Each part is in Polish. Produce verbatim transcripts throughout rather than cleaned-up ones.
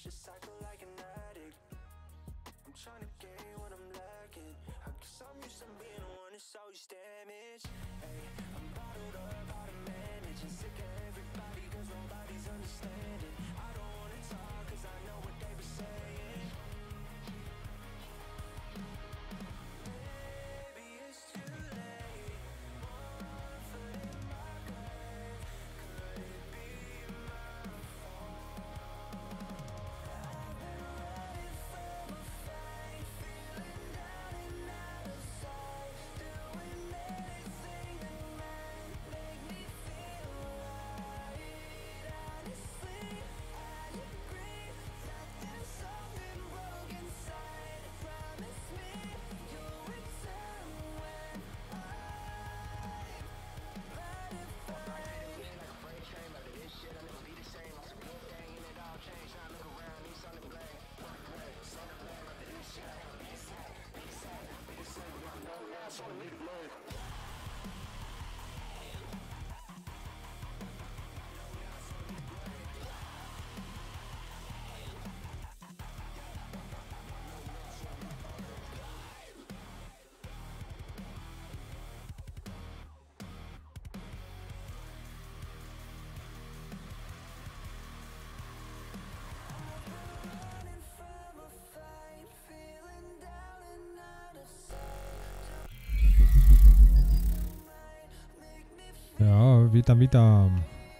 Ja, witam, witam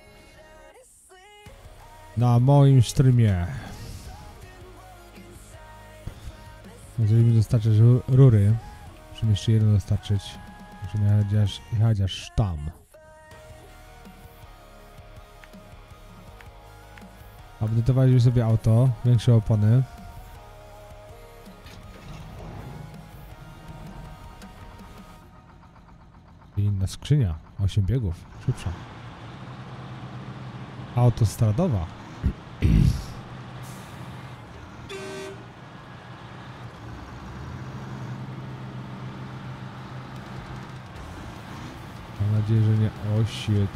na moim streamie. Musimy dostarczyć rury. Musimy jeszcze jedno dostarczyć. Musimy jechać aż, jechać aż tam. Update'owaliśmy sobie auto, większe opony. I inna skrzynia, osiem biegów, szybsza. Autostradowa. Mam nadzieję, że nie osiedł.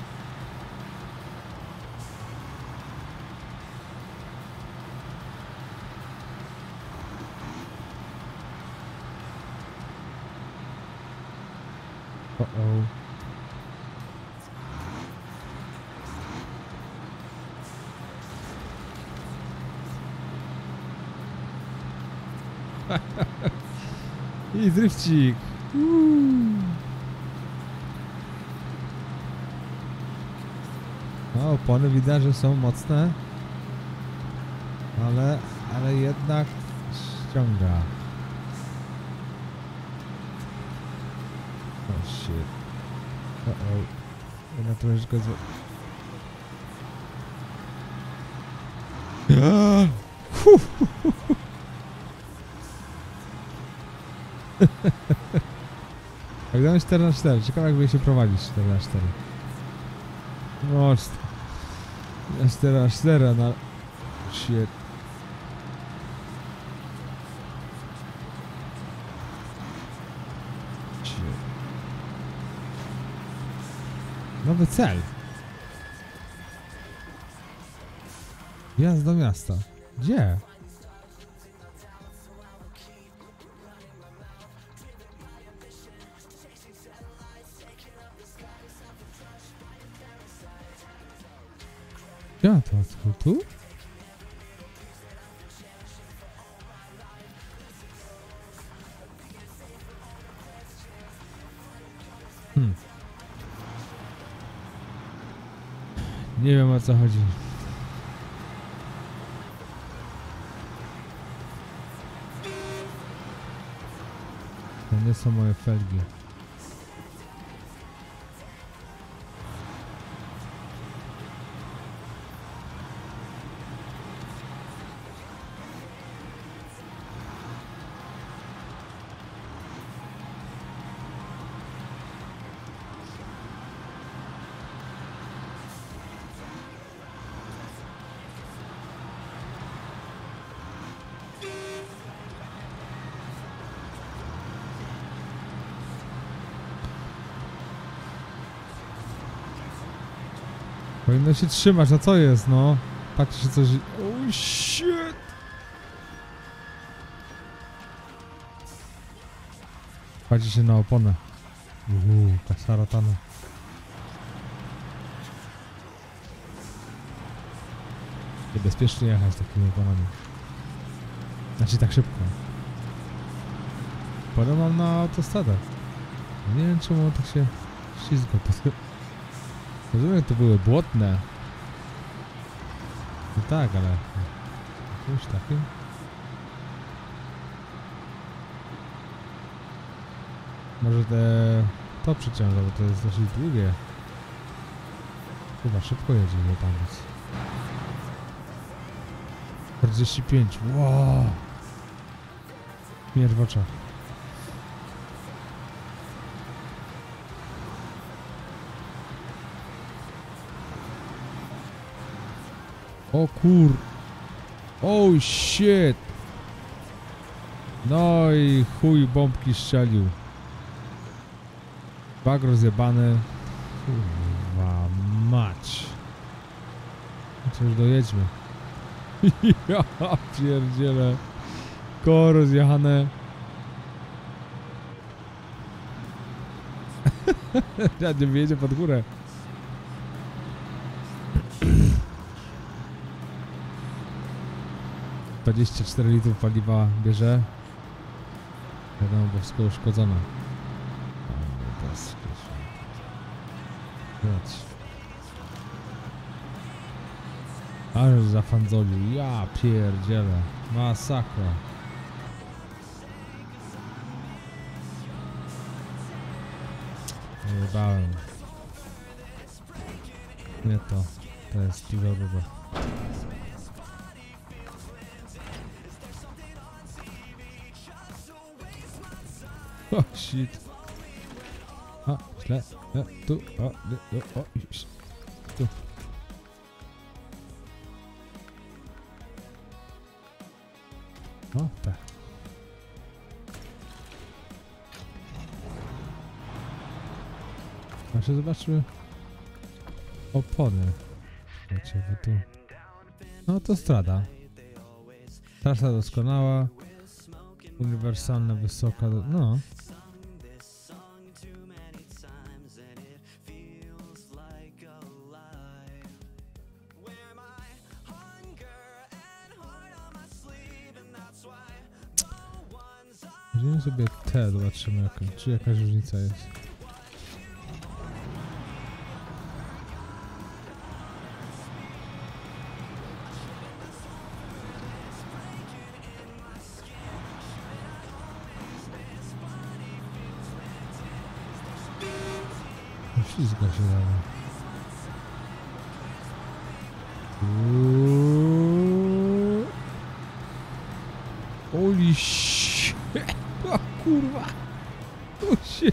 O o. I drifcik. No, opony widać, że są mocne, ale, ale jednak ściąga. Oh shit. Uh oh. Jedna troszeczkę zło... Jak damy cztery na cztery, ciekawe jakby się prowadzić cztery na cztery. No, cztery na cztery, na... Shit. Shit. Nowy cel. Jazd do miasta. Gdzie? Ja to tu, tu? Hmm. Nie wiem, o co chodzi. To nie są moje felgi. Powinno się trzymać, a co jest, no? Patrzcie, coś... Oh shit! Kładzie się na oponę. Uuu, kasaratana. Niebezpiecznie jechać takimi oponami. Znaczy tak szybko. Porę mam na autostradę. Nie wiem czemu tak się ślizga. Rozumiem, to były błotne. No tak, ale... Jakimś takim? Może te... to przyciąga, bo to jest dosyć długie. Chyba szybko jedzie, nie tam nic. czterdzieści pięć, wow! Śmierć w oczach. O kur... Oh shit! No i chuj bombki strzelił. Bag rozjebany. Kurwa mać. Co już dojedźmy. Ja pierdzielę. Koło rozjechane. Ja nie wjedzie pod górę. dwadzieścia cztery litrów paliwa bierze. Wiadomo, bo wszystko uszkodzone. Ale zafandzolił. Ja pierdzielę. Masakra. Nie bałem. Nie to. To jest dużo dużo. O, shit. A, źle. E, tu, o, nie, o, o, iść. Tu. O, tak. Właśnie zobaczmy opony. Wiecie, bo tu... No to strada. Trasa doskonała. Uniwersalna, wysoka, no. Weźmiemy sobie te, zobaczymy jaka, czy jakaś różnica jest. Ślizga się dalej. Holy shit! O kurwa! O shit!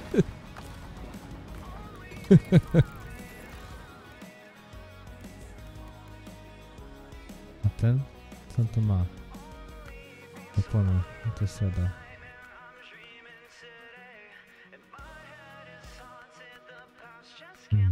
A ten? Co to ma? Opona, to jest sada. Hmm.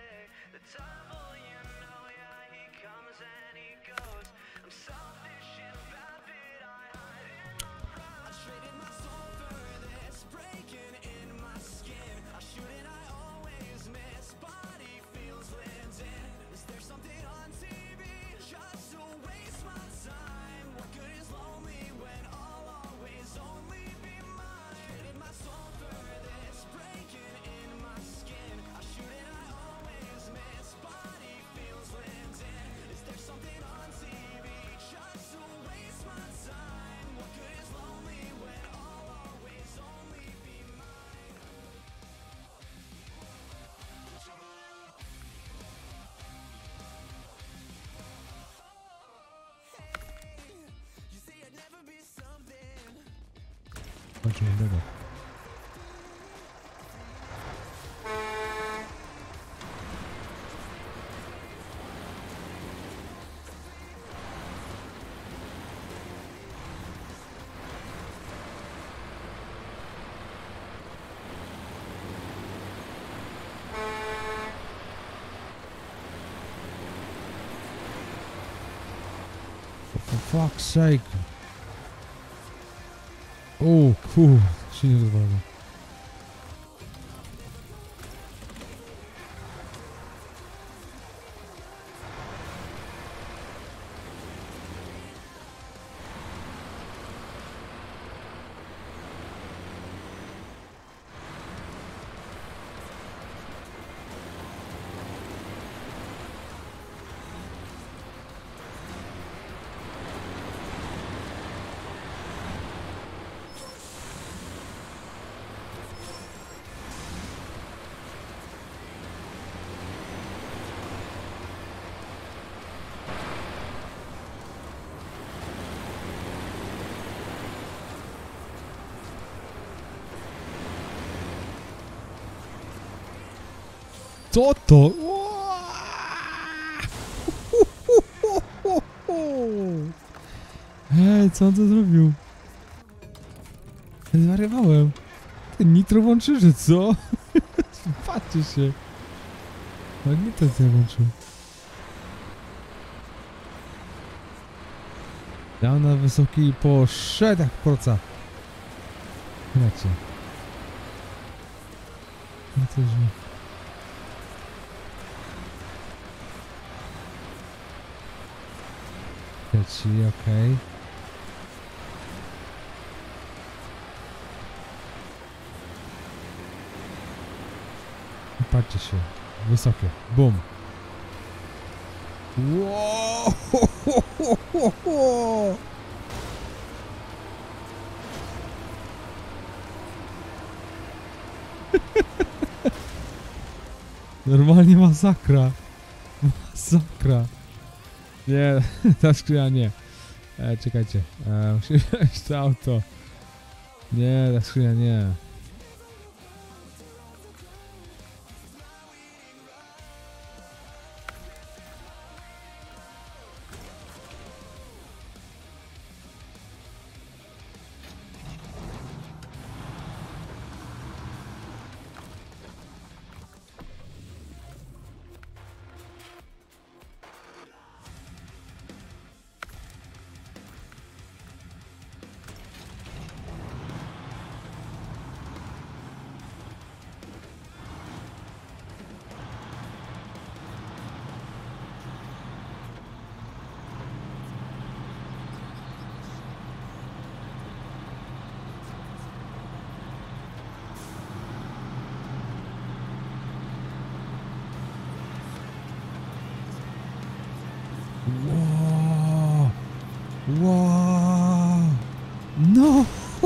Chodźmy do tego. For fuck's sake. O, kur, się nie rozwala. Co to? Ej, co on to zrobił? Ja zwariowałem. Ten nitro włączył, że co? Patrzcie się. No nitro co włączył. Dał na wysoki i poszedł jak proca. Lecie. No to źle. Leci, okej. Okay. Patrzcie się. Wysokie. Bum. Wow! Normalnie masakra. Masakra. Nie, ta skrzynia nie. E, czekajcie. E, musimy wziąć to auto. Nie, ta skrzynia nie. Wow! Wow! No!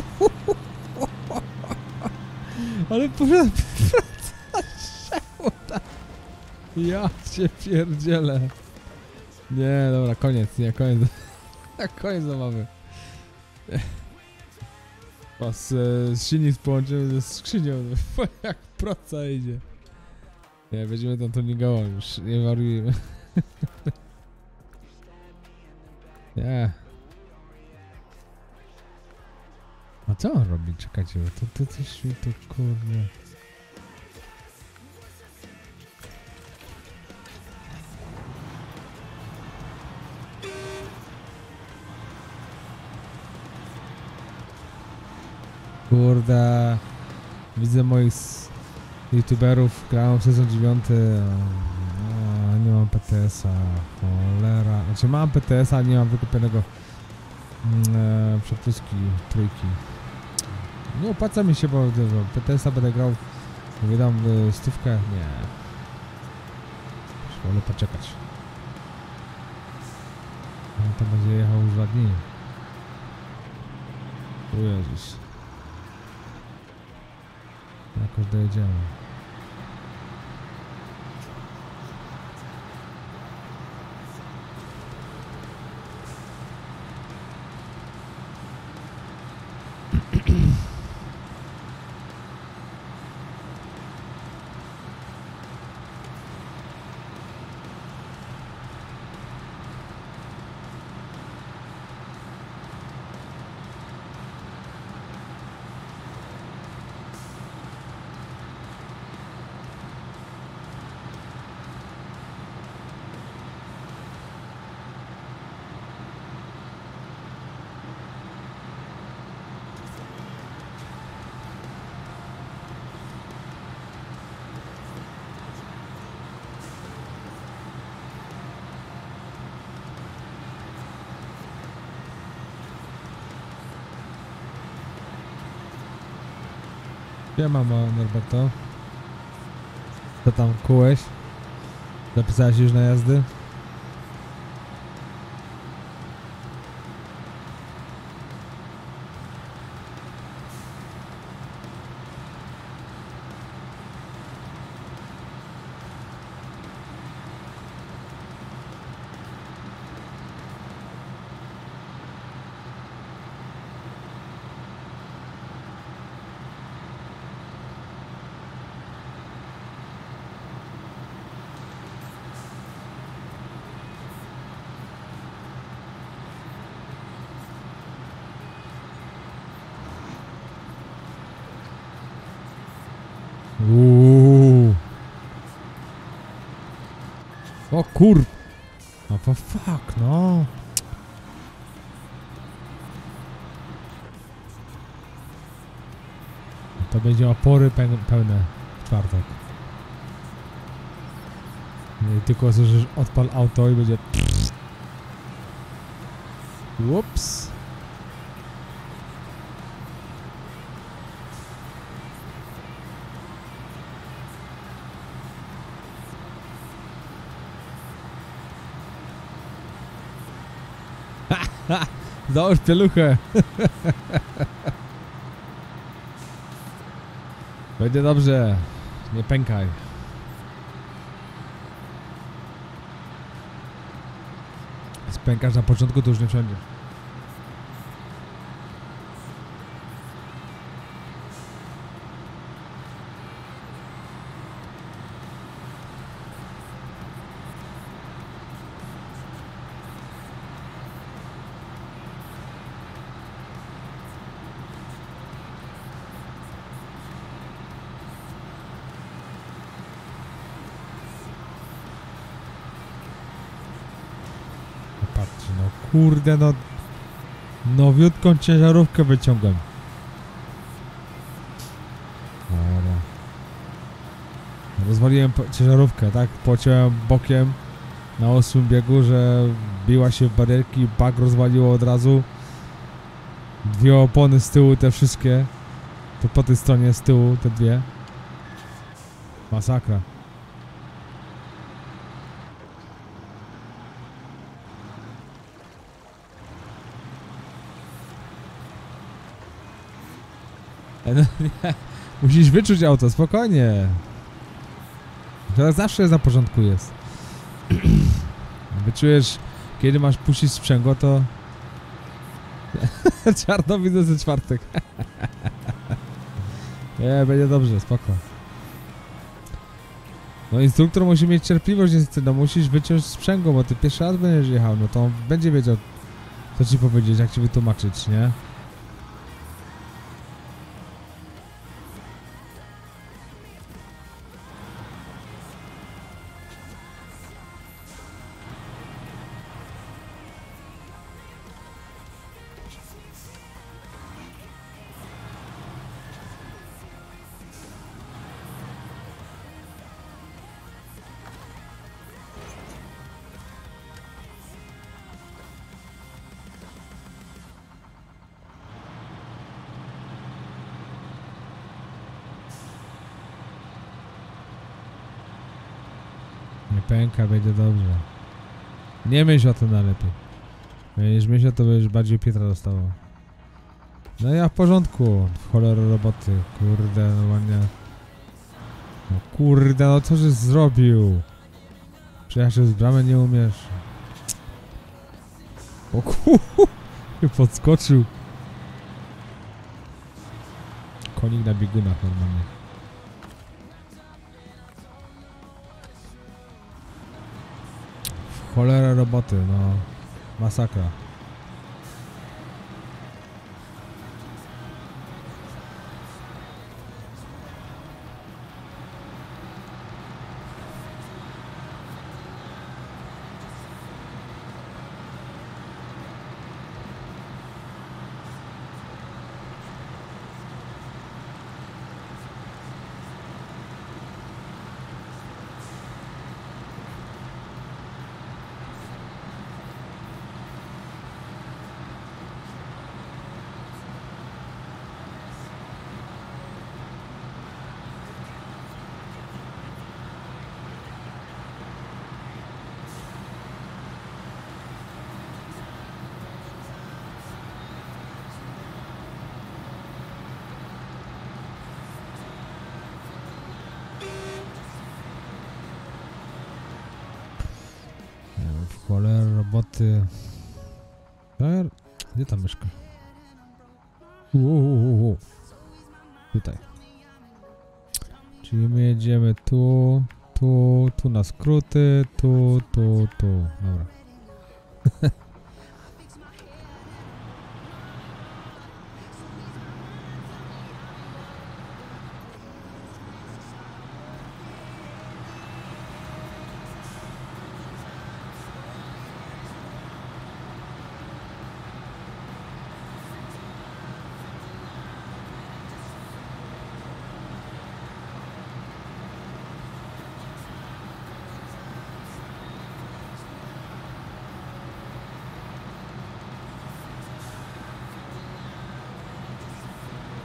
Ale poszedł... Ja cię pierdzielę. Nie, dobra, koniec, nie, koniec. Koniec zabawy. Was e, z silnik połączymy ze skrzynią. Jak proca idzie. Nie, będziemy tam tuningować już, nie wariujemy. Nie. A co on robi? Czekajcie, to, to coś mi to kurde... Kurde... Widzę moich youtuberów, grałem sezon dziewiąty. A, nie mam P T S a, cholera. Znaczy mam P T S a, a nie mam wykupionego e, przepustki trójki. Nie opłaca mi się, bo P T S a będę grał, wydam y, stówkę, nie. Wolę poczekać. No to będzie jechał już dwa dni. O Jezus. Jakoś dojedziemy. Ja mama Norberto. Co tam kułeś? Zapisałeś już na jazdy? Uuu. O kur... No for fuck, no. To będzie opory pe pełne w czwartek. I tylko że odpal auto i będzie... Ups. Załóż pieluchę. Będzie dobrze. Nie pękaj. Spękasz na początku, to już nie wsiądzie. Patrzcie, no kurde, no nowiutką ciężarówkę wyciągam. Dobra. Rozwaliłem ciężarówkę, tak? Pociąłem bokiem na ósmym biegu, że biła się w barierki, bak rozwaliło od razu. Dwie opony z tyłu, te wszystkie. To po tej stronie z tyłu, te dwie. Masakra. No, nie. Musisz wyczuć auto, spokojnie. To zawsze na porządku jest. Wyczujesz, kiedy masz puścić sprzęgło, to... Czarno widzę ze czwartek. Nie, będzie dobrze, spoko. No instruktor musi mieć cierpliwość, niestety, no musisz wyciąć sprzęgło, bo ty pierwszy raz będziesz jechał, no to on będzie wiedział, co ci powiedzieć, jak ci wytłumaczyć, nie? Nie pęka, będzie dobrze. Nie myśl o tym najlepiej. Będziesz myślał, to będziesz bardziej Pietra dostawał. No ja w porządku. W cholerę roboty. Kurde, normalnie. No kurde, no co żeś zrobił? Przejechać z bramy nie umiesz. O kurde, podskoczył. Konik na biegunach normalnie. Cholera roboty, no masakra. Cholera roboty. Gdzie tam mieszka? Uuu, tutaj. Czyli my jedziemy tu, tu, tu na skróty, tu, tu, tu. Dobra.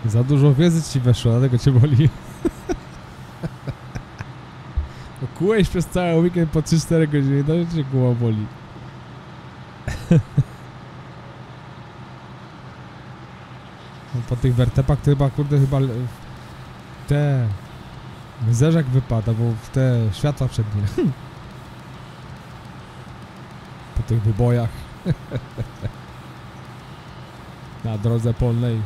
Za dużo wiedzy ci weszło, dlatego cię boli. Kułeś przez cały weekend po trzy cztery godziny, to cię głowa boli. No, po tych wertepach to chyba, kurde, chyba te... zerzak wypada, bo w te światła przednie. Po tych wybojach. Na drodze polnej.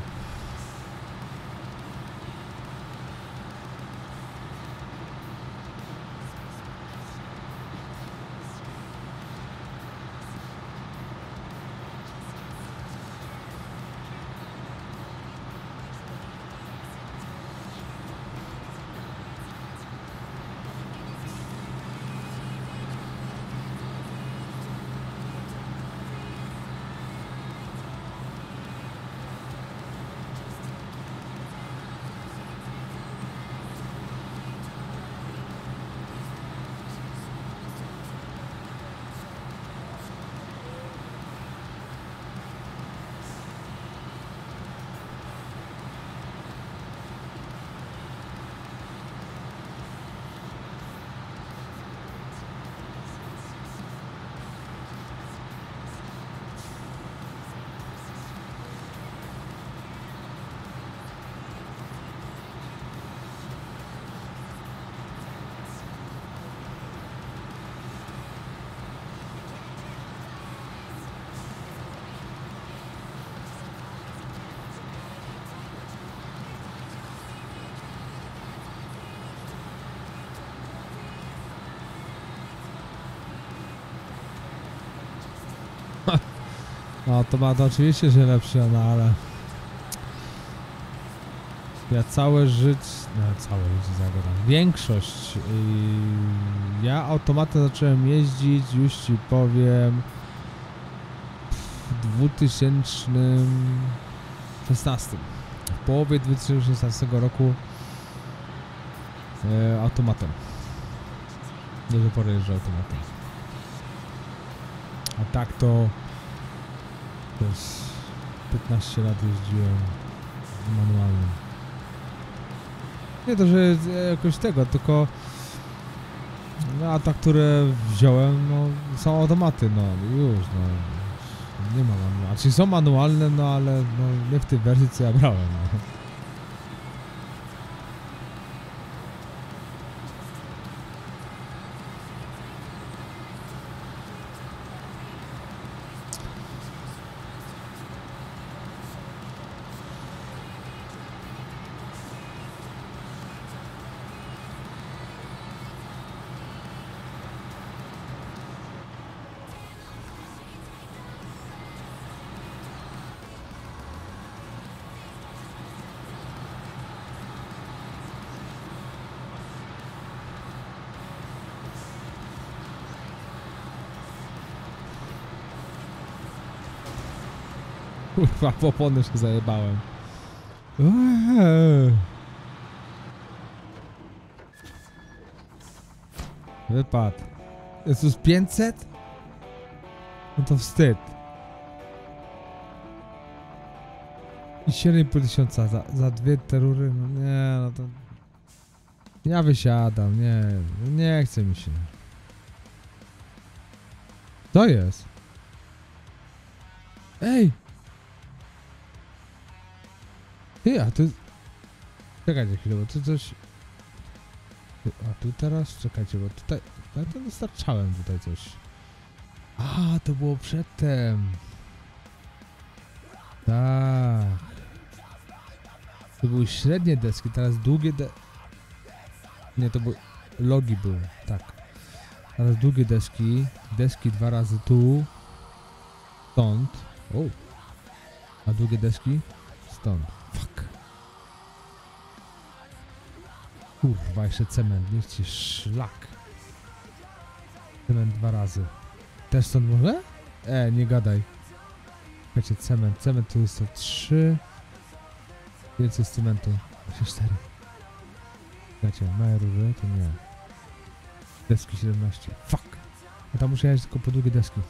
No to ma to oczywiście, że lepsze, no ale... Ja całe życie... No całe życie zagadam. Większość... Yy, ja automatem zacząłem jeździć, już ci powiem... W dwa tysiące szesnastym. W połowie dwa tysiące szesnastego roku... Yy, automatem. Do tej pory jeżdżę automatem. A tak to... Przez piętnaście lat jeździłem manualnym. Nie to, że jakoś tego, tylko lata, które wziąłem, no są automaty, no już, no nie ma manualne. Znaczy są manualne, no ale no, nie w tej wersji, co ja brałem. No. Kurwa, w opony się zajebałem. Eee. Wypad. Jezus, pięćset? No to wstyd. I siedem i pół tysiąca za, za dwie te rury? No nie, no to... Ja wysiadam, nie, nie chce mi się. Co jest? Ej! Ty, a tu... Czekajcie chwilę, bo tu coś... A tu teraz? Czekajcie, bo tutaj... Ja to dostarczałem tutaj coś. A, to było przedtem. Tak. To były średnie deski, teraz długie de... Nie, to były... Logi były, tak. Teraz długie deski. Deski dwa razy tu. Stąd. O. A długie deski? Stąd. Fuck. Kurwa, jeszcze cement, niech ci szlak. Cement dwa razy. Też stąd może? E, nie gadaj. Słuchajcie, cement. Cement tu jest to trzy. Więcej z cementu. cztery. Słuchajcie, małe róże, to nie. Deski siedemnaście. Fuck. A tam muszę jechać tylko po długie deski.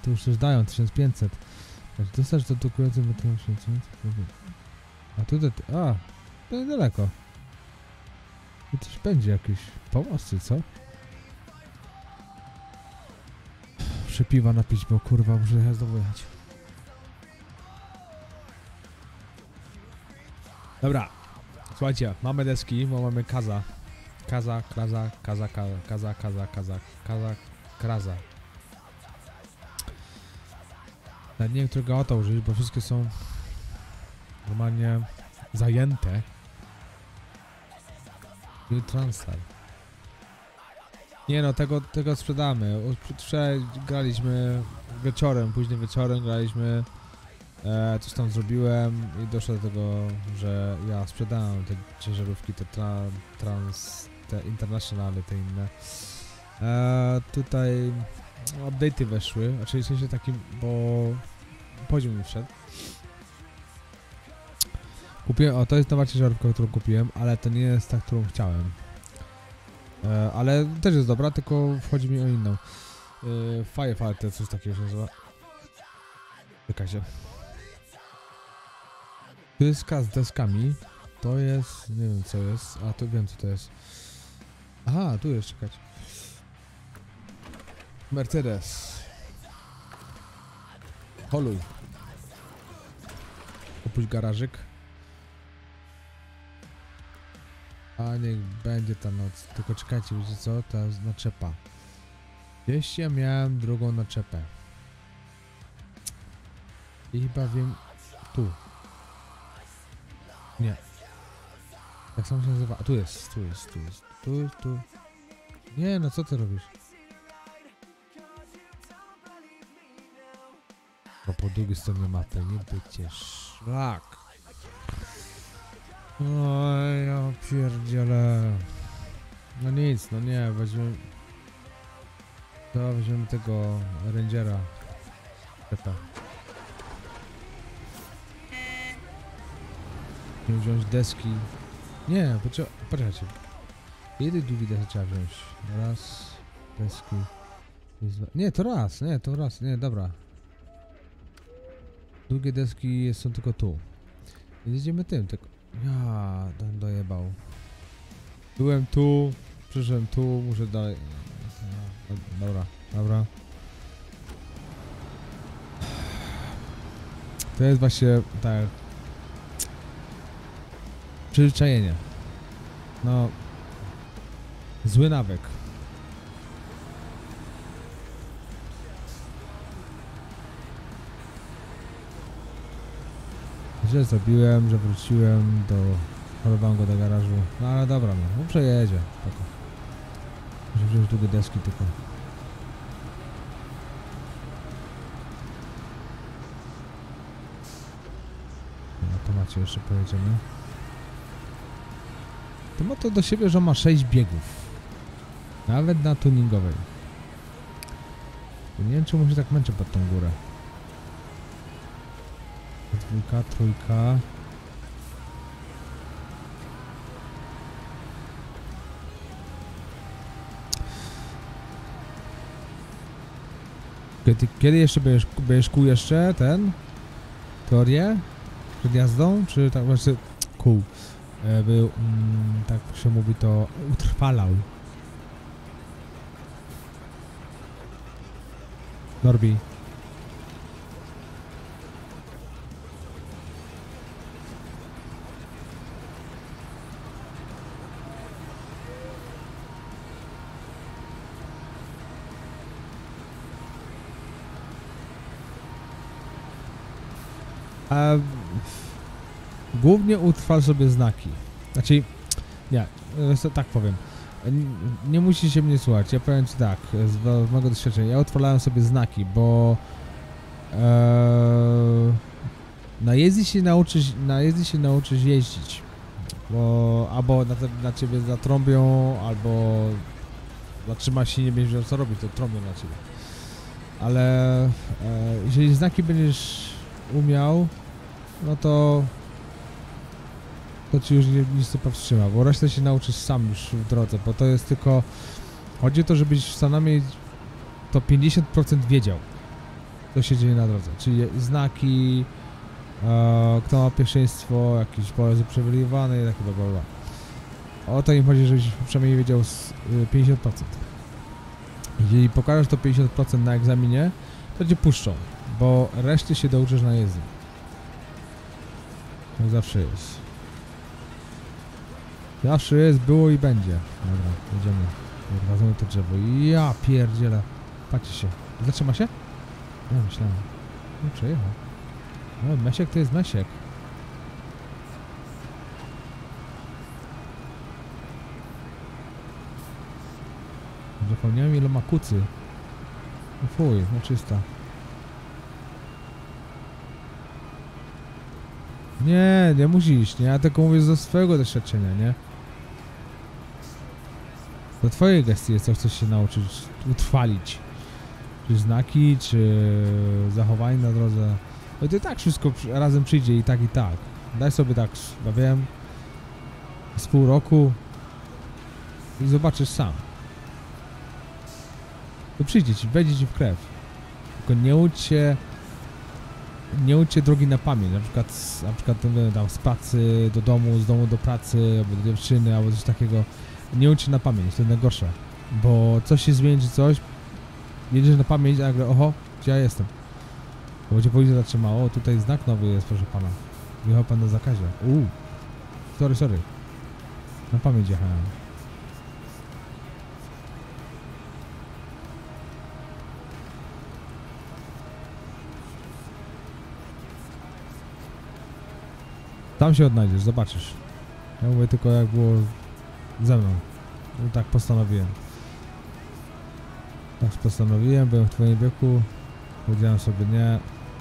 tu już coś dają, tysiąc pięćset. Dostarcz do dokumentu, a tutaj, a, to niedaleko. Tu też będzie jakiś pomoc, czy co? Muszę piwa napić, bo kurwa, muszę jechać znowu jechać. Dobra, słuchajcie, mamy deski, bo mamy kaza. Kaza, kaza, kaza, kaza, kaza, kaza, kaza, kaza, kraza. Nawet nie wiem, którego auta użyć, bo wszystkie są normalnie zajęte. I Transtar. Nie no, tego, tego sprzedamy. Wczoraj graliśmy wieczorem, późnym wieczorem graliśmy. E, coś tam zrobiłem i doszło do tego, że ja sprzedałem te ciężarówki, te tra, trans, te internationale, te inne. E, tutaj update'y weszły, znaczy w sensie takim, bo poziom mi wszedł. Kupiłem, o to jest nowa ciężarówka, którą kupiłem, ale to nie jest ta, którą chciałem. E, ale też jest dobra, tylko wchodzi mi o inną. E, Firefighter, coś takiego się nazywa. Czekajcie. Dyska z deskami, to jest, nie wiem co jest, a tu wiem co to jest. Aha, tu jest, czekać. Mercedes. Holuj. Opuść garażyk. A niech będzie ta noc, tylko czekajcie, wiecie co, ta naczepa. Gdzieś ja miałem drugą naczepę. I chyba wiem, tu. Nie. Tak samo się nazywa. A tu jest, tu jest, tu jest, tu, tu. Nie, no co ty robisz? No po drugiej stronie mapy, nie bycie szlak. Oj, ja pierdzielę. No nic, no nie, weźmiemy... To weźmiemy tego Rangera. Teta. Musimy wziąć deski. Nie, poczekaj, poczekajcie. Ile długi deski trzeba wziąć? Raz, deski. Nie, to raz, nie, to raz, nie, dobra. Długie deski są tylko tu. Jedziemy tym, tylko... Ja, ten dojebał. Byłem tu, przyszedłem tu, muszę dalej... Dobra, dobra. To jest właśnie tak... Przyzwyczajenie. No... Zły nawyk. Źle zrobiłem, że wróciłem do... Chorowałem go do garażu. No ale dobra, no, no przejedzie. Tylko. Muszę wziąć długie deski tylko. Na automacie jeszcze pojedziemy. To ma to do siebie, że ma sześć biegów. Nawet na tuningowej. Nie wiem, czy mu się tak męczę pod tą górę. Dwójka, trójka. Kiedy, kiedy jeszcze będziesz, będziesz kół jeszcze ten? Teorię? Przed jazdą? Czy tak właśnie kół? E, był, mm, tak się mówi, to utrwalał. Norbi. A głównie utrwal sobie znaki. Znaczy, nie, tak powiem. Nie, nie musisz się mnie słuchać. Ja powiem ci tak, z, z mojego doświadczenia. Ja utrwalałem sobie znaki, bo e, na jeździ się nauczysz, na jeździ się nauczysz jeździć. Bo albo na, te, na ciebie zatrąbią, albo zatrzyma się i nie będziesz wiedział co robić, to trąbią na ciebie. Ale e, jeżeli znaki będziesz umiał, no to to ci już nie, nic nie powstrzyma, bo resztę się nauczysz sam już w drodze, bo to jest tylko... Chodzi o to, żebyś co najmniej to pięćdziesiąt procent wiedział. co się dzieje na drodze. Czyli znaki, e, kto ma pierwszeństwo, jakiś pojazd uprzywilejowany i takie bla, bla, bla. O to im chodzi, żebyś przynajmniej wiedział z pięćdziesiąt procent. Jeżeli pokażesz to pięćdziesiąt procent na egzaminie, to cię puszczą, bo reszty się douczysz na jezdni. Jak zawsze jest. Zawsze jest, było i będzie. Dobra, jedziemy. Wracamy to drzewo. Ja pierdzielę. Patrzcie się. Zatrzyma się? Nie, myślałem. No, przejechał. No, Mesiek to jest Mesiek. Zapomniałem ile ma kucy. No fuj, no czysta. Nie, nie musisz, nie? Ja tylko mówię ze swojego doświadczenia, nie? Do twojej gestii jest coś, coś się nauczyć, utrwalić. Czy znaki, czy zachowanie na drodze. No to i tak wszystko razem przyjdzie i tak i tak. Daj sobie tak, ja wiem, z pół roku i zobaczysz sam. To przyjdzie ci, wejdzie ci w krew. Tylko nie ucz się, nie ucz się drogi na pamięć. Na przykład, na przykład tam z pracy do domu, z domu do pracy, albo do dziewczyny, albo coś takiego. Nie ucz się na pamięć, to jest najgorsze. Bo coś się zmieni, czy coś, jedziesz na pamięć, a nagle, oho, gdzie ja jestem? Bo cię policja zatrzymało, tutaj znak nowy jest, proszę pana. Jechał pan na zakazie. Uuu. Sorry, sorry. Na pamięć jechałem. Tam się odnajdziesz, zobaczysz. Ja mówię tylko jak było ze mną. No, tak postanowiłem. Tak postanowiłem, byłem w twoim wieku. Powiedziałem sobie nie.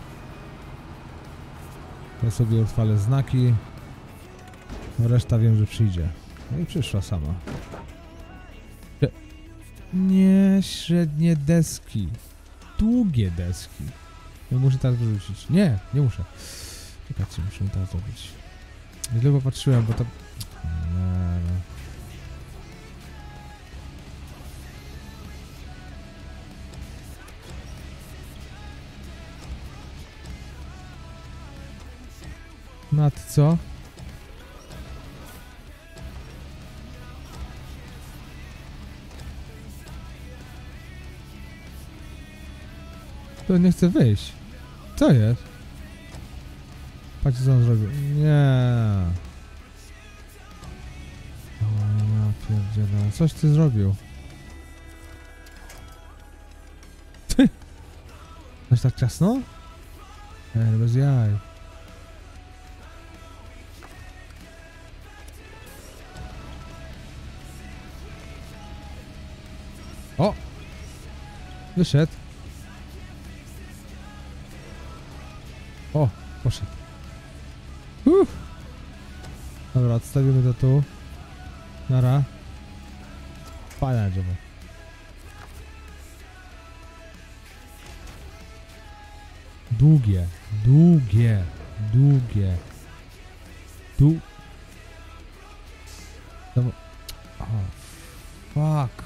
Ja sobie utrwalę znaki. Reszta wiem, że przyjdzie. No i przyszła sama. Nie średnie deski. Długie deski. Ja muszę teraz wyrzucić. Nie, nie muszę. Czekajcie, muszę teraz zrobić. Źle popatrzyłem, bo to... Nie, no. No a ty co? To nie chce wyjść. Co jest? Patrzcie co on zrobił. Nie. O, ja pierdzielę. Coś ty zrobił. Ty! Masz tak ciasno? Ej, bez jaj. O! Wyszedł. O! Poszedł. Uff. Dobra, odstawimy to tu. Nara. Fajne drzewo. Długie, długie, długie. Du... Tam... Oh, fuck.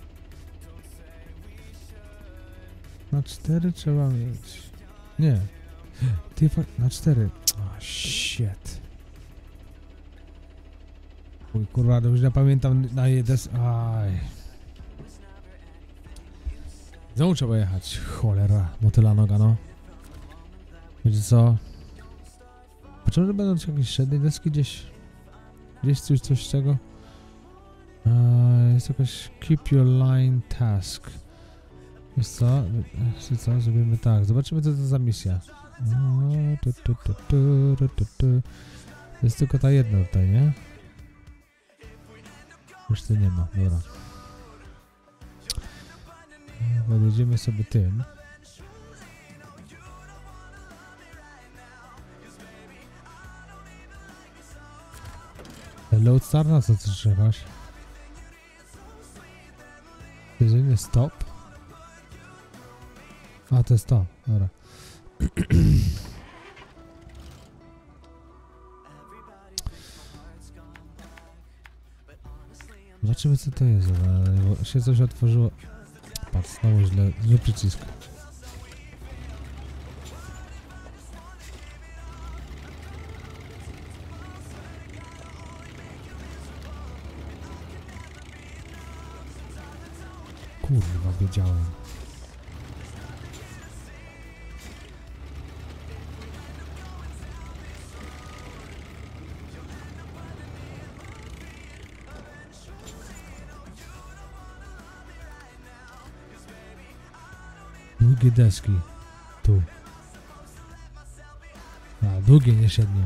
Na cztery trzeba mieć. Nie. Ty na cztery. Oh, shit. Uj, kurwa, już nie pamiętam na jeden. Aj. Znowu trzeba jechać. Cholera, motyla noga, no. Wiecie co? Potrzebne będą jakieś średnie deski gdzieś? Gdzieś coś, coś z tego? Eee, jest jakaś keep your line task. Wiesz co? Wiesz co? Zrobimy tak. Zobaczymy co to za misja. O, tu, tu, tu, tu, tu, tu, tu. Jest tylko ta jedna tutaj, nie? Już tu nie ma, dobra. Podjedziemy sobie tym. Load start, na co ty czekasz? Jeżeli stop. A, to jest to, dobra. Zobaczymy co to jest, bo się coś otworzyło. Patrz, znowu źle, zły przycisk. Kurwa, wiedziałem. Długie deski. Tu. A, długie, nie średnie.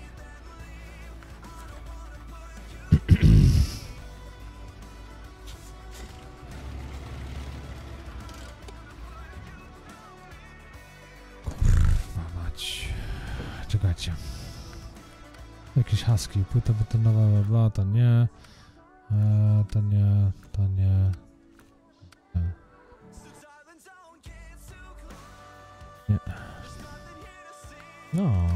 Kurwa mać. Czekajcie. Jakieś haski. Płyta betonowa, bla, bla, to nie. E, to nie, to nie. Nie. Nie. No.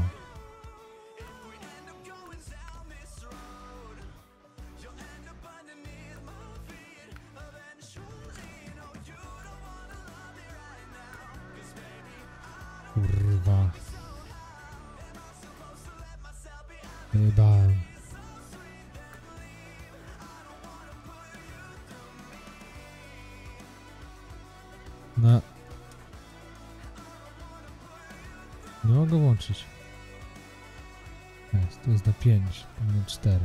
Kurwa. Wyjebałem. No. Nie mogę łączyć. Jest, to jest na pięć, na cztery.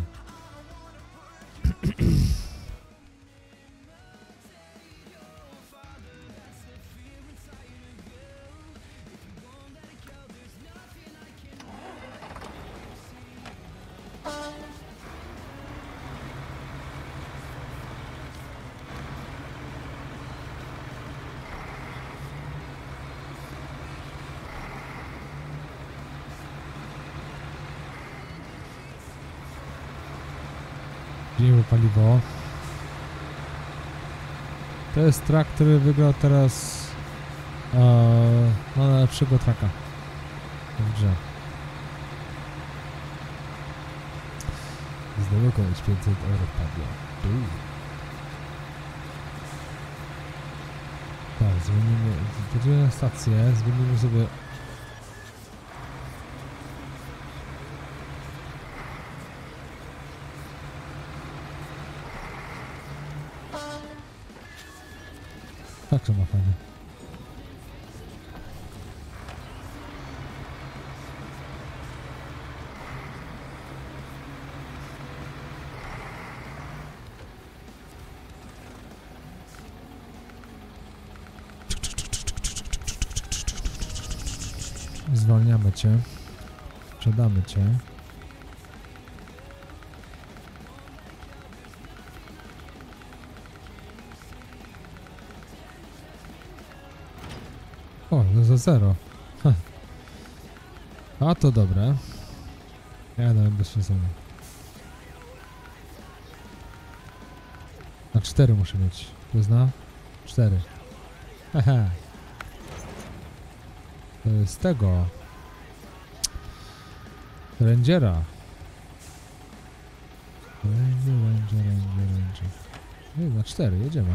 Bierzemy paliwo. To jest track, który wygrał teraz e, no, najlepszego tracka w grze. Znowu komuś pięćset euro padło. Tak, zmienimy, zmienimy stację, zmienimy sobie tak, to ma fajnie. Zwalniamy cię. Sprzedamy cię. O, no za zero. Ha. A to dobre. Ja nawet bez przesady. Na cztery muszę mieć. To jest na cztery. Haha. To jest tego. Rangera. Ranger, ranger, ranger, ranger. Nie, na cztery, jedziemy.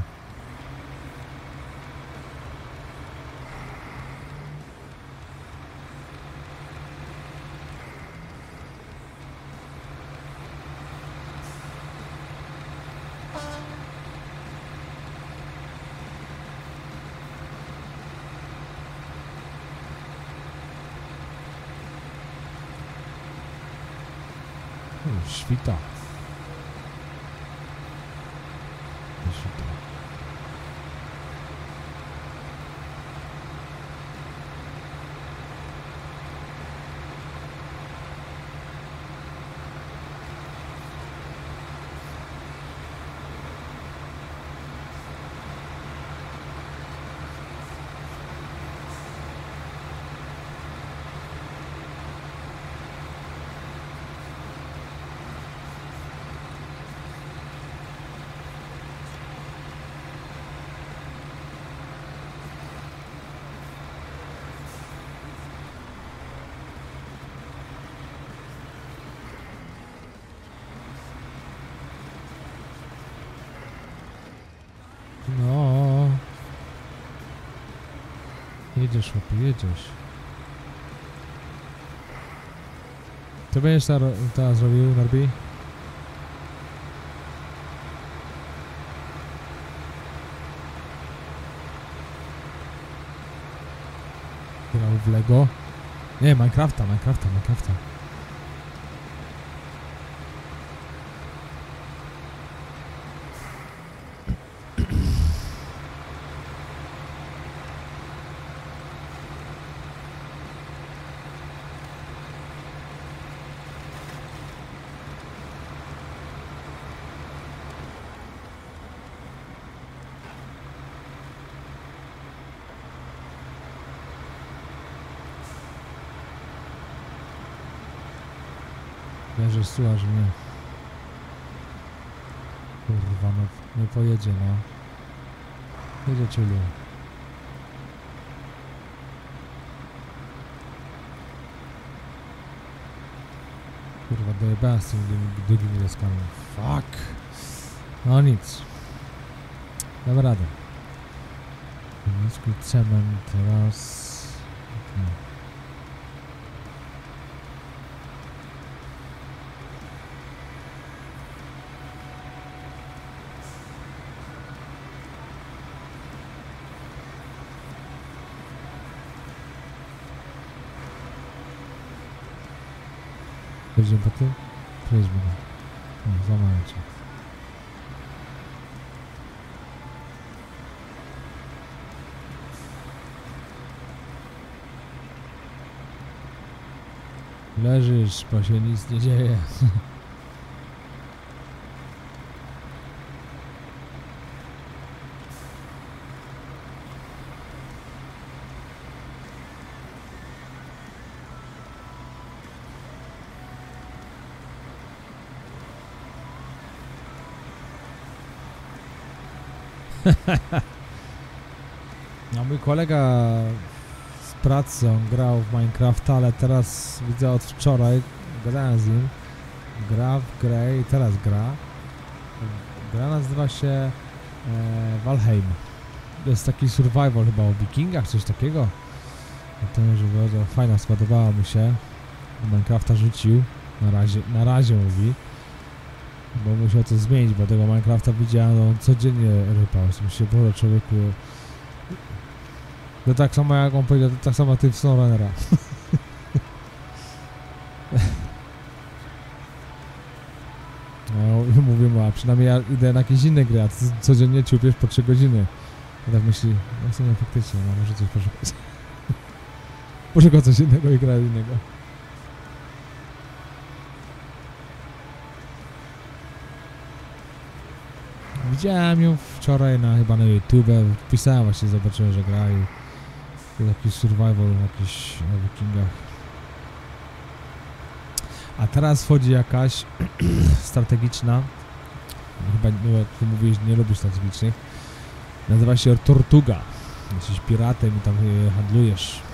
O, świta. Świta. No. Jedziesz, chłopie, jedziesz. Co będziesz teraz robił, Narbi? w Lego. Nie, Minecrafta, Minecrafta, Minecrafta. Że słuchasz mnie. Kurwa, no nie pojedzie, no. Jedzie ciulu. Kurwa, dojebałem z tymi drugimi deskami. Fuck. No nic. Dam radę. Niski cement, raz. Okay. Jedziemy po tym? Przejdźmy go. O, złamałem cię. Leżysz, bo się nic nie dzieje. No mój kolega z pracy, on grał w Minecrafta, ale teraz widzę od wczoraj, gadałem z nim, gra w grę i teraz gra. Gra nazywa się e, Valheim. To jest taki survival chyba o wikingach, coś takiego. To że bardzo fajna, spodobała mu się. Minecrafta rzucił, na razie, na razie mówi. Bo musiał coś zmienić, bo tego Minecrafta widziałem, on codziennie rypał. Myślę, boże człowieku. To tak samo jak on powiedział, to tak samo ty w SnowRunnera. No, mówię mu, a przynajmniej ja idę na jakieś inne gry, a ty codziennie ciupiesz po trzy godziny. Ja tak myśli, no w sumie faktycznie, no może coś poszukać. Poszukał coś innego i gra innego. Widziałem ją wczoraj na, chyba na YouTube, wpisałem właśnie, zobaczyłem, że gra i jakiś survival, jakiś o wikingach. A teraz wchodzi jakaś strategiczna, chyba no, ty mówisz, nie lubisz strategicznych, nazywa się Tortuga. Jesteś piratem i tam handlujesz.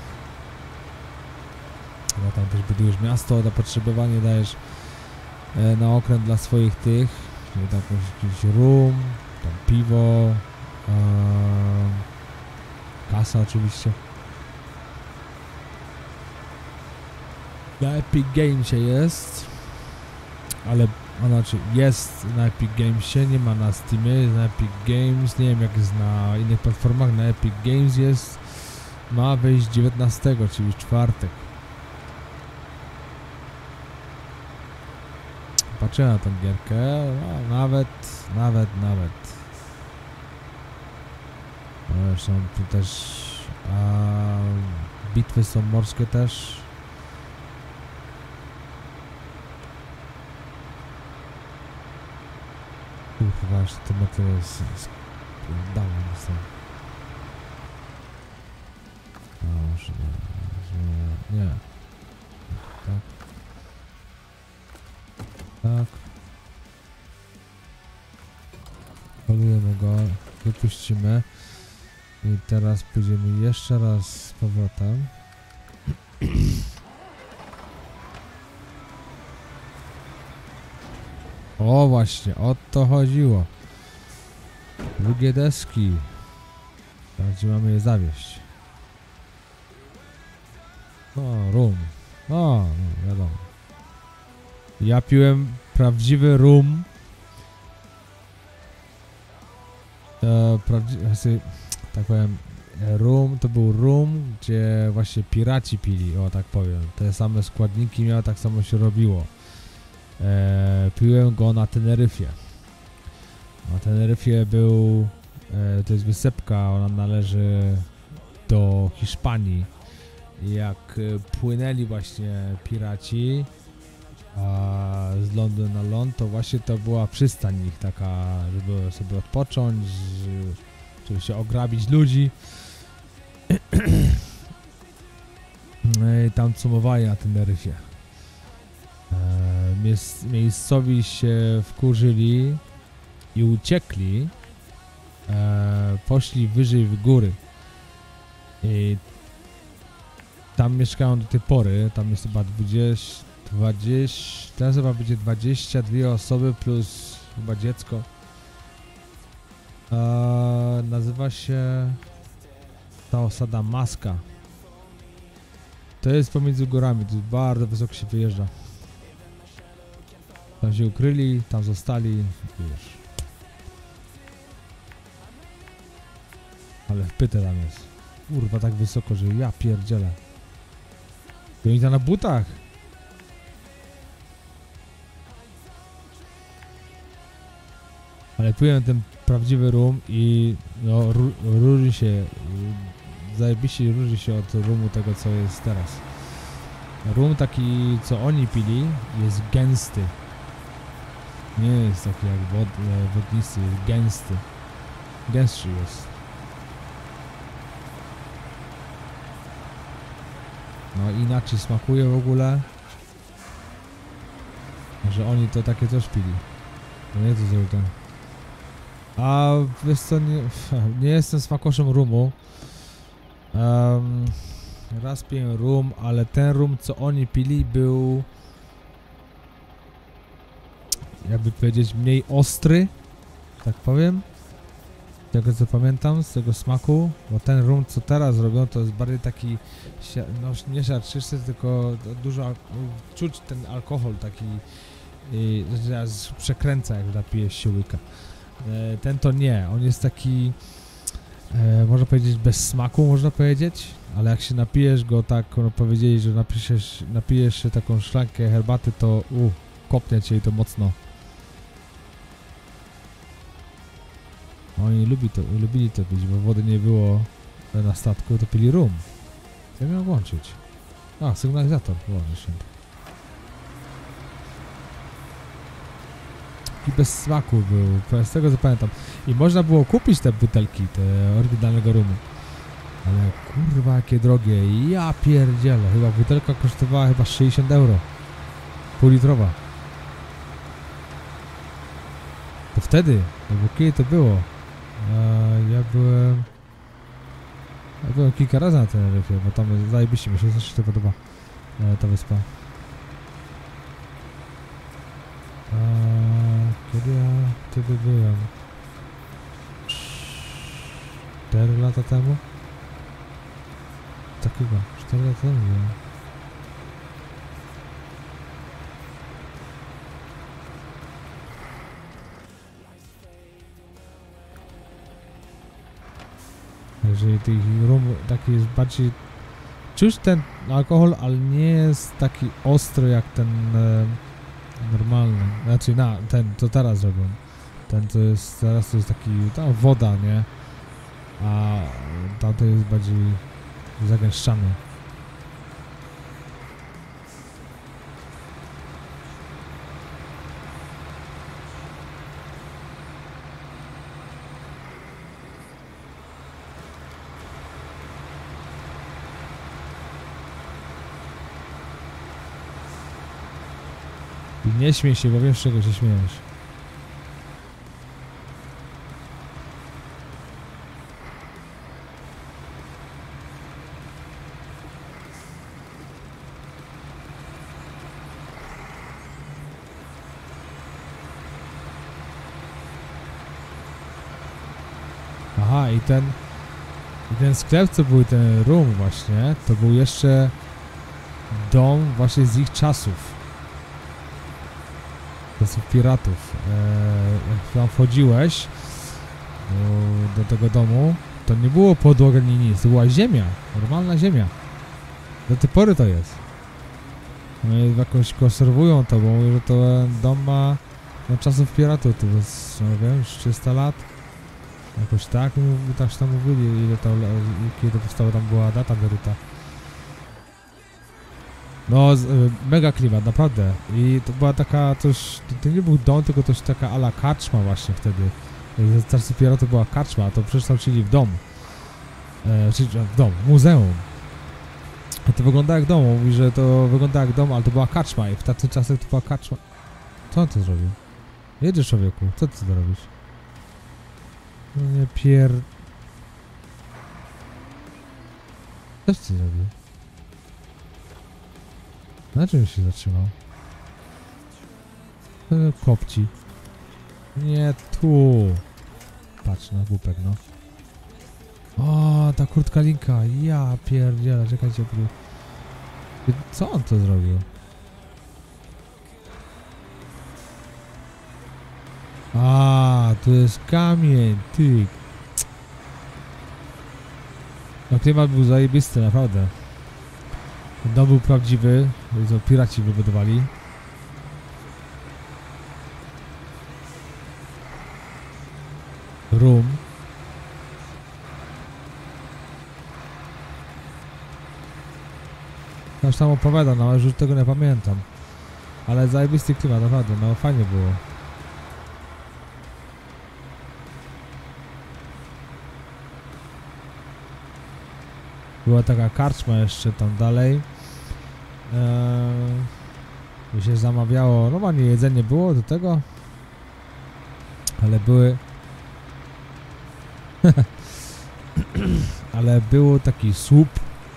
No, tam też budujesz miasto, zapotrzebowanie dajesz e, na okręt dla swoich tych. Czyli tam jakiś rum, tam piwo, ee, kasa oczywiście. Na Epic Gamesie jest, ale znaczy jest na Epic Gamesie, nie ma na Steamie, jest na Epic Games, nie wiem jak jest na innych platformach, na Epic Games jest, ma wyjść dziewiętnastego, czyli w czwartek. Patrzę na tą gierkę, no, nawet, nawet, nawet. No, są tu też, a, bitwy są morskie też. Kurwa, jeszcze to metry jest, jest dalej są. No, może nie, nie. Tak. Tak. Polujemy go, wypuścimy. I teraz pójdziemy jeszcze raz z powrotem. O właśnie, o to chodziło. Drugie deski. Teraz gdzie mamy je zawieźć? O, rum. O, no wiadomo. Ja piłem prawdziwy rum. E, prawdzi tak powiem, rum, to był rum, gdzie właśnie piraci pili, o tak powiem. Te same składniki miały, tak samo się robiło. E, piłem go na Teneryfie. Na Teneryfie był, e, to jest wysepka, ona należy do Hiszpanii. I jak e, płynęli właśnie piraci a z lądu na ląd, to właśnie to była przystań ich taka, żeby sobie odpocząć, żeby się ograbić ludzi. I tam cumowali na Teneryfie. E, miejscowi się wkurzyli i uciekli, e, poszli wyżej w góry i tam mieszkają do tej pory. Tam jest chyba dwadzieścia, dwadzieścia, teraz chyba będzie dwadzieścia dwie osoby plus chyba dziecko. E, nazywa się ta osada Maska. To jest pomiędzy górami, to jest bardzo wysoko się wyjeżdża. Tam się ukryli, tam zostali, wiesz. Ale wpyte tam jest. Kurwa, tak wysoko, że ja pierdzielę. To oni tam na butach. Ale piłem ten prawdziwy rum i no różni się, zajebiście różni się od rumu tego, co jest teraz. Rum taki, co oni pili, jest gęsty. Nie jest taki jak wod, wodnisty, jest gęsty. Gęstszy jest. No inaczej smakuje w ogóle. Że oni to takie też pili. To nie to zresztą. A wiesz co, nie, nie jestem smakoszem rumu. Um, raz piłem rum, ale ten rum, co oni pili, był, jakby powiedzieć, mniej ostry, tak powiem. Z tego co pamiętam, z tego smaku, bo ten rum, co teraz robią, to jest bardziej taki, no nie siarczysty, tylko dużo, czuć ten alkohol taki, i, że przekręca, jak napijesz się łyka. Ten to nie, on jest taki, e, można powiedzieć, bez smaku, można powiedzieć, ale jak się napijesz go tak, no powiedzieli, że napijesz, napijesz się taką szklankę herbaty, to u, kopnie cię i to mocno. Oni lubi to, lubili to pić, bo wody nie było na statku, to pili rum. Co miał włączyć? A, sygnalizator, włączy się. I bez smaku był, z tego co pamiętam. I można było kupić te butelki, te oryginalnego rumu. Ale kurwa, jakie drogie. Ja pierdzielę. Chyba butelka kosztowała chyba sześćdziesiąt euro. Półlitrowa. To wtedy, bo kiedy to było? Eee, ja byłem... Ja byłem kilka razy na Teneryfie, bo tam zajebiście mi się zawsze to podoba. Eee, ta wyspa. Eee, kiedy ja wtedy byłem? cztery lata temu? Takiego, cztery lata temu byłem. Jeżeli tych rum taki jest bardziej... Czuć ten alkohol, ale nie jest taki ostry jak ten e, normalny. Znaczy, na, ten, co teraz robią. Ten, co jest teraz, to jest taki, ta woda, nie? A tamto jest bardziej zagęszczany. I nie śmiej się, bo wiem, z czego się śmiejesz. Aha, i ten... I ten sklep, co był ten rum właśnie, to był jeszcze dom właśnie z ich czasów. Czasów piratów. Eee, jak tam wchodziłeś do, do tego domu, to nie było podłoga ani nic, to była ziemia, normalna ziemia. Do tej pory to jest. No i jakoś konserwują to, bo mówią, że to dom ma no, czasów piratów, to jest, no wiem, trzysta lat. Jakoś tak, tak tam mówili, ile to, kiedy to powstało, tam była data wyryta. No, z, y, mega klimat, naprawdę. I to była taka coś, to, to nie był dom, tylko coś taka ala karczma właśnie wtedy. W czasach piratów była karczma, a to przekształcili w dom. E, czyli w dom, muzeum. A to wygląda jak dom, mówi, że to wygląda jak dom, ale to była karczma i w tamtych czasach to była karczma. Co on to zrobił? Jedziesz, człowieku, co ty to robisz? No nie pier... Coś ty zrobił? Na czym się zatrzymał? Kopci. Nie tu. Patrz na głupek, no. O, ta kurtka linka. Ja pierdzielę, czekajcie. Co on to zrobił? A, tu jest kamień, ty. No klimat był zajebisty, naprawdę. Dom był prawdziwy, to piraci wybudowali. Room. Ktoś tam opowiada, no ale już tego nie pamiętam. Ale zajebisty klimat, naprawdę, no fajnie było. Była taka karczma jeszcze tam dalej. Eee, się zamawiało, normalnie jedzenie było do tego. Ale były... ale było taki słup.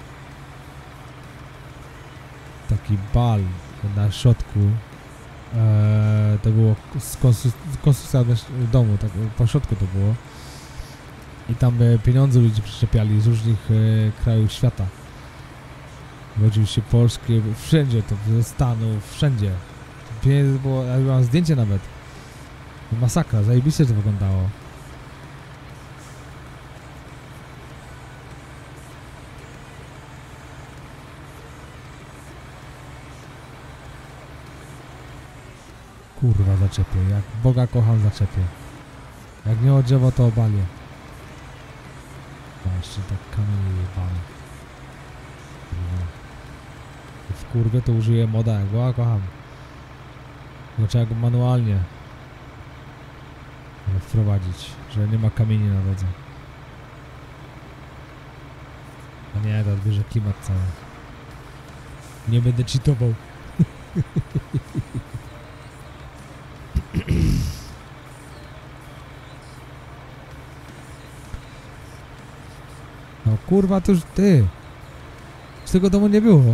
Taki bal na środku. Eee, to było konstrukcja domu, tak po środku to było. I tam e, pieniądze ludzie przyczepiali z różnych e, krajów świata. Bo oczywiście polskie, wszędzie to, ze Stanów, wszędzie. Pieniędzy było, ja mam zdjęcie nawet. Masakra, zajebiście to wyglądało. Kurwa, zaczepię. Jak Boga kocham, zaczepię. Jak nie o drzewo, to obalię. A jeszcze tak kamienie jebane. W kurwie to użyję moda, jak Boga kocham. No trzeba go manualnie wprowadzić, że nie ma kamieni na drodze. A nie, to odbierze klimat cały. Nie będę cheatował. No kurwa, to już ty. Z tego domu nie było.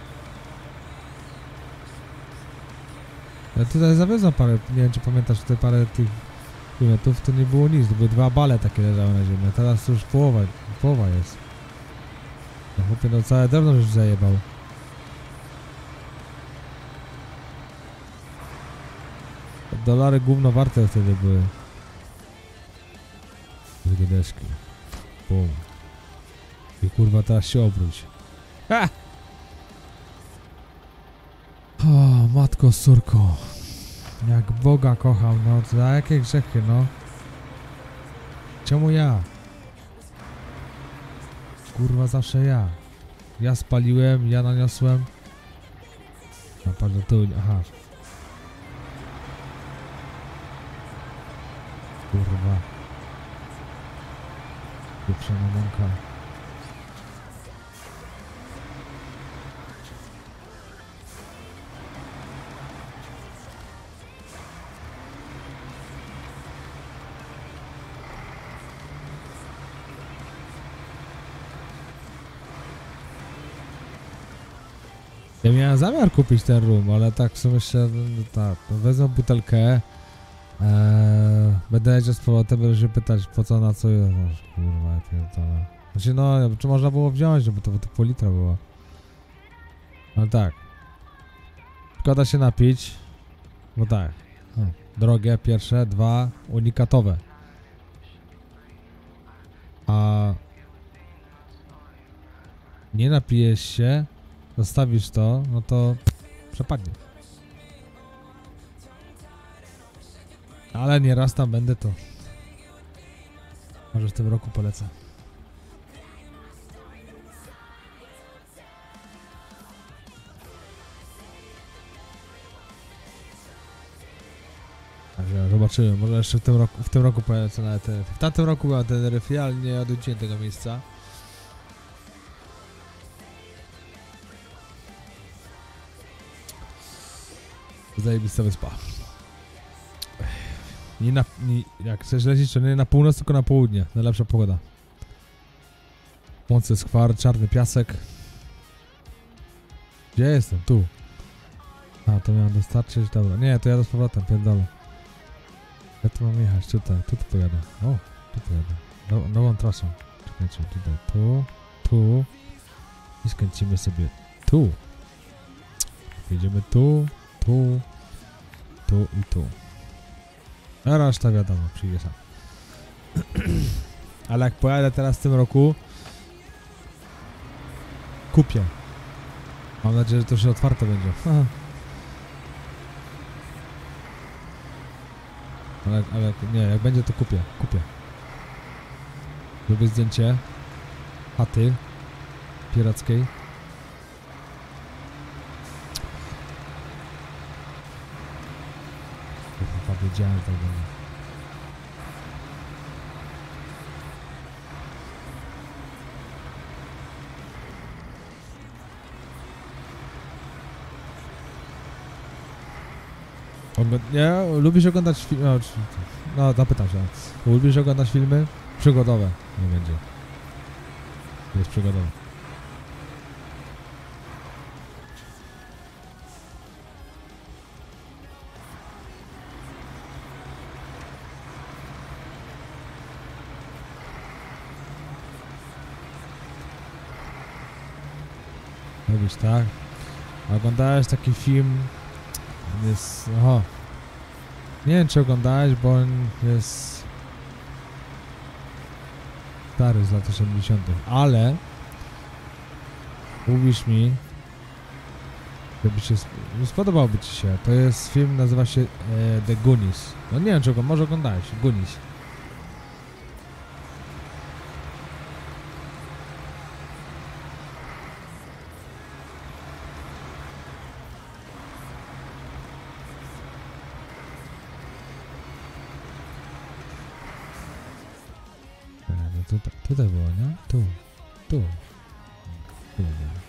Ja tutaj zawiozłem parę, nie wiem czy pamiętasz, tutaj parę tych kilometrów, to nie było nic, to były dwa bale takie leżały na ziemi, a teraz to już połowa, połowa jest. No chłopie, no całe drewno już zajebał. Dolary gówno warte wtedy były. Drugie deski. Bum. I kurwa teraz się obróć. Ha! O, matko z córką. Jak Boga kocham, no za jakie grzechy, no. Czemu ja? Kurwa zawsze ja. Ja spaliłem, ja naniosłem. No patrz do tyłu, aha. Kurwa. Pieprzona mąka. Ja miałem zamiar kupić ten rum, ale tak sobie myślę, no tak, no wezmę butelkę, eee, będę jeździł z powrotem, będę się pytać po co, na co jest, no, kurwa, pierdolę. Znaczy no, czy można było wziąć, bo to, bo to pół litra było. No tak. Szkoda się napić, bo tak, no, drogie pierwsze, dwa, unikatowe. a nie napijesz się, zostawisz to, no to przepadnie. Ale nieraz tam będę, to może w tym roku polecę. Także zobaczymy, może jeszcze w tym roku, w tym roku polecę na E T F. W tamtym roku była Teneryfia, ale nie odwiedziłem tego miejsca. Zajebista wyspa. Nie na, nie, jak chcesz lecieć, to nie na północ, tylko na południe. Najlepsza pogoda. Słońce, skwar, czarny piasek. Gdzie jestem? Tu. A, to miałem dostarczyć, dobra. Nie, to jadę z powrotem, pierdolę. Ja tu mam jechać, tutaj, tu, tu pojadę. O, tu pojadę. No, nową trasą. Czekajcie, tutaj, tu, tu. I skręcimy sobie tu. Jedziemy tu, tu, tu i tu. A reszta wiadomo, przyjdzie sam. Ale jak pojadę teraz w tym roku, kupię. Mam nadzieję, że to już otwarte będzie. Aha. Ale, ale nie, jak będzie, to kupię, kupię. Zrobię zdjęcie chaty pirackiej. Chyba wiedziałem, że tak będzie. Nie, lubisz oglądać filmy? No, no, zapytam się. Lubisz oglądać filmy? Przygodowe. Nie będzie. Jest przygodowe. Lubisz, tak? Oglądałeś taki film? Jest... Oho. Nie wiem, czy oglądałeś, bo on jest stary, z lat osiemdziesiątych, ale mówisz mi, żeby się spodobałby ci się. To jest film, nazywa się e, The Goonies. No nie wiem, czego, może oglądałeś. Goonies. Tutaj, tutaj było, nie? Tu, tu. Tu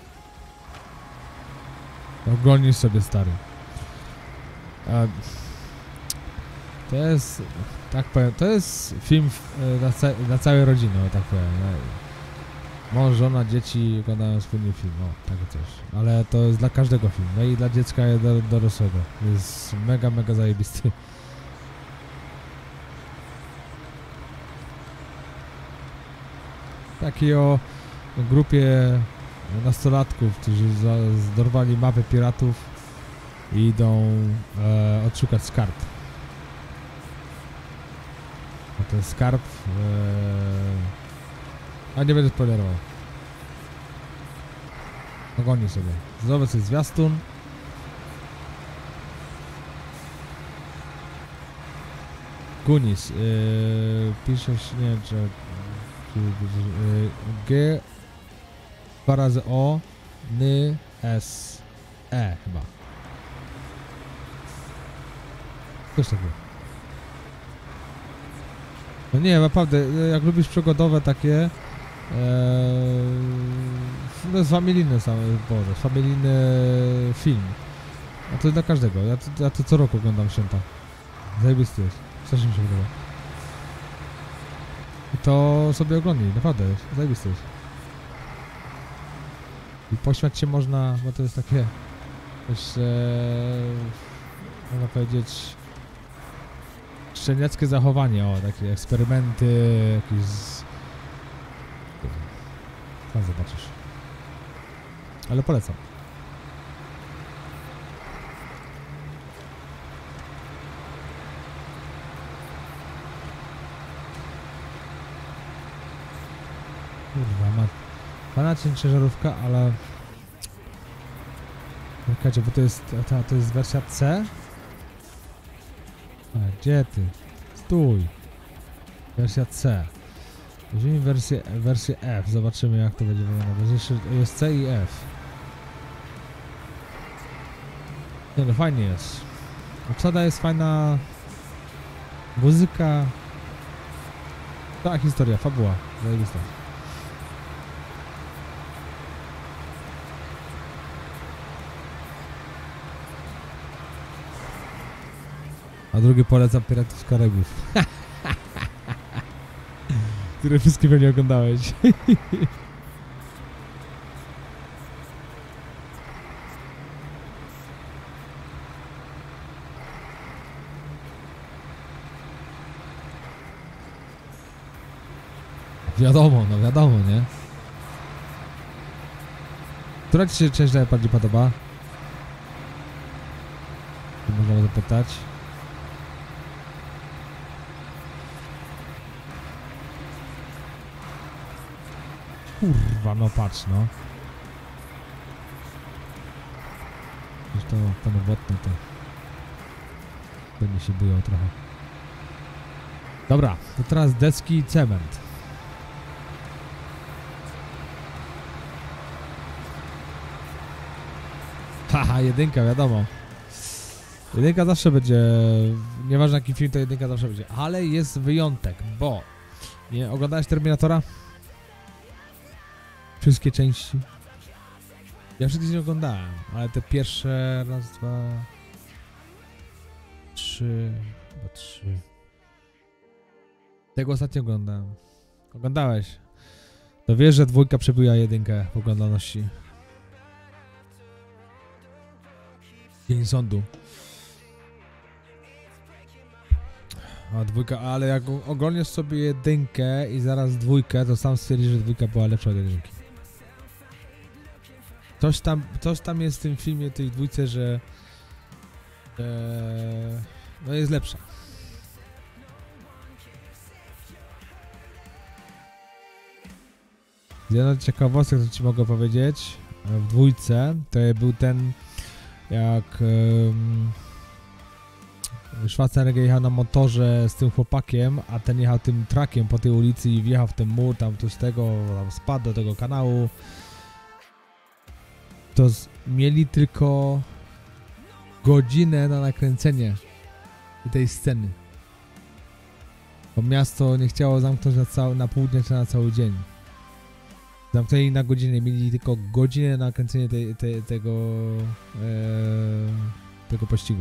było. Oglądnisz sobie, stary. A, to jest, tak powiem, to jest film na, ca na całej rodziny, o tak powiem. Mąż, żona, dzieci oglądają wspólnie film, o, takie coś. Ale to jest dla każdego film, no i dla dziecka, i do dorosłego. Jest mega, mega zajebisty. Taki o grupie nastolatków, którzy zdorwali mapę piratów i idą e, odszukać skarb. A ten skarb... E, a nie będę spoilerował. Ogólnie sobie. Zobacz sobie zwiastun. Goonies. E, piszesz, nie wiem czy... G dwa razy O N S E chyba. Coś takiego. No nie, naprawdę, jak lubisz przygodowe takie, ee, to jest familijny sam, Boże, familijny film. A to jest dla każdego. Ja to, ja to co roku oglądam święta. Zajebisty jest. Strasznie mi się podoba. I to sobie oglądnij, naprawdę, zajebisty jest. I pośmiać się można, bo to jest takie, też, e, można powiedzieć, szczeniackie zachowanie, o, takie eksperymenty, jakieś... Tam zobaczysz. Ale polecam. Fajna ciężarówka, ale... Czekajcie, bo to jest... To, to jest wersja C? A, gdzie ty? Stój! Wersja C. Weźmiemy wersję, wersję F, zobaczymy jak to będzie wyglądać. Jest, jest C i F. Nie no, fajnie jest. Obsada jest fajna. Muzyka. Ta historia, fabuła. Zajebista. A drugi polecam Piratów z Karaibów. Które wszystkie pewnie oglądałeś. Wiadomo, no wiadomo, nie? Która ci się część najbardziej podoba? Tu możemy zapytać. Kurwa, no patrz, no. Już to panowotne to... Pewnie się boją trochę. Dobra, to teraz deski i cement. Haha, jedynka, wiadomo. Jedynka zawsze będzie... Nieważne jaki film, to jedynka zawsze będzie. Ale jest wyjątek, bo... Nie oglądałeś Terminatora? Wszystkie części. Ja wszystkich nie oglądałem, ale te pierwsze... Raz, dwa... Trzy... Chyba trzy... Tego ostatnio oglądałem. Oglądałeś. To wiesz, że dwójka przebiła jedynkę w oglądalności. Dzień sądu. A dwójka, ale jak oglądasz sobie jedynkę i zaraz dwójkę, to sam stwierdzisz, że dwójka była lepsza od jedynki. Coś tam, coś tam jest w tym filmie, tej dwójce, że e, no jest lepsza. Jedna ciekawostka, co ci mogę powiedzieć, w dwójce to był ten, jak um, Schwarzenegger jechał na motorze z tym chłopakiem, a ten jechał tym trakiem po tej ulicy i wjechał w ten mur, tam tu z tego, tam spadł do tego kanału. To z, mieli tylko godzinę na nakręcenie tej sceny. Bo miasto nie chciało zamknąć na, cały, na pół dnia czy na cały dzień. Zamknęli na godzinę, mieli tylko godzinę na nakręcenie te, te, tego, e, tego pościgu.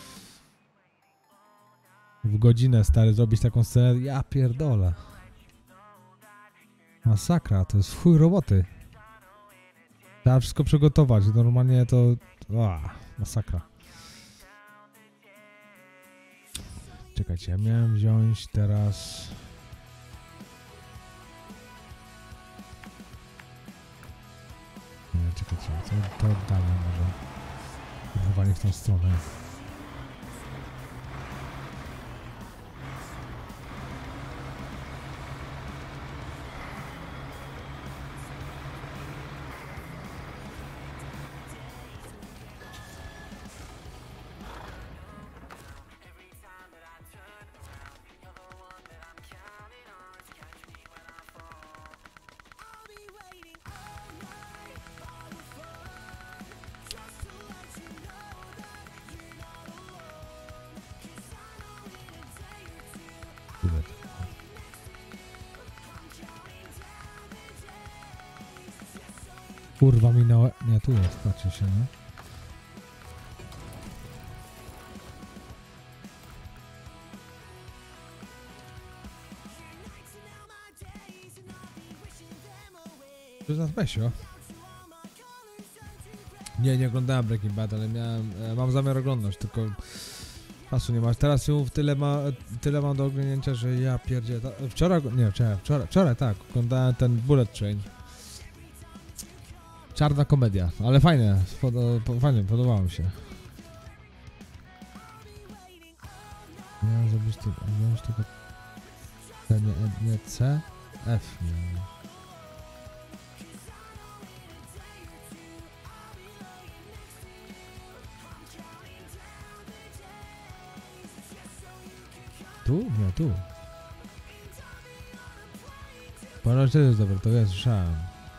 W godzinę, stary, zrobić taką scenę, ja pierdolę. Masakra, to jest w chuj roboty. Trzeba wszystko przygotować, normalnie to... A, masakra. Czekajcie, ja miałem wziąć teraz... Nie, czekajcie, to, to oddamy może. Chyba nie w tą stronę. Kurwa minąłem. Nie, tu jest, patrzcie się, no. To jest Besio. Nie, nie oglądałem Breaking Bad, ale miałem, e, mam zamiar oglądać, tylko czasu nie masz. Teraz już tyle, ma, tyle mam do oglądnięcia, że ja pierdzie. Wczoraj, nie, wczoraj, wczoraj, wczoraj tak, oglądałem ten Bullet Train. Czarna komedia, ale fajne, podo, po, fajnie, podobało mi się. Miałem zrobić tylko, miałem tylko C, nie, nie C, F miałem. Tu? Nie, tu. Ponoć to jest dobre, to ja słyszałem.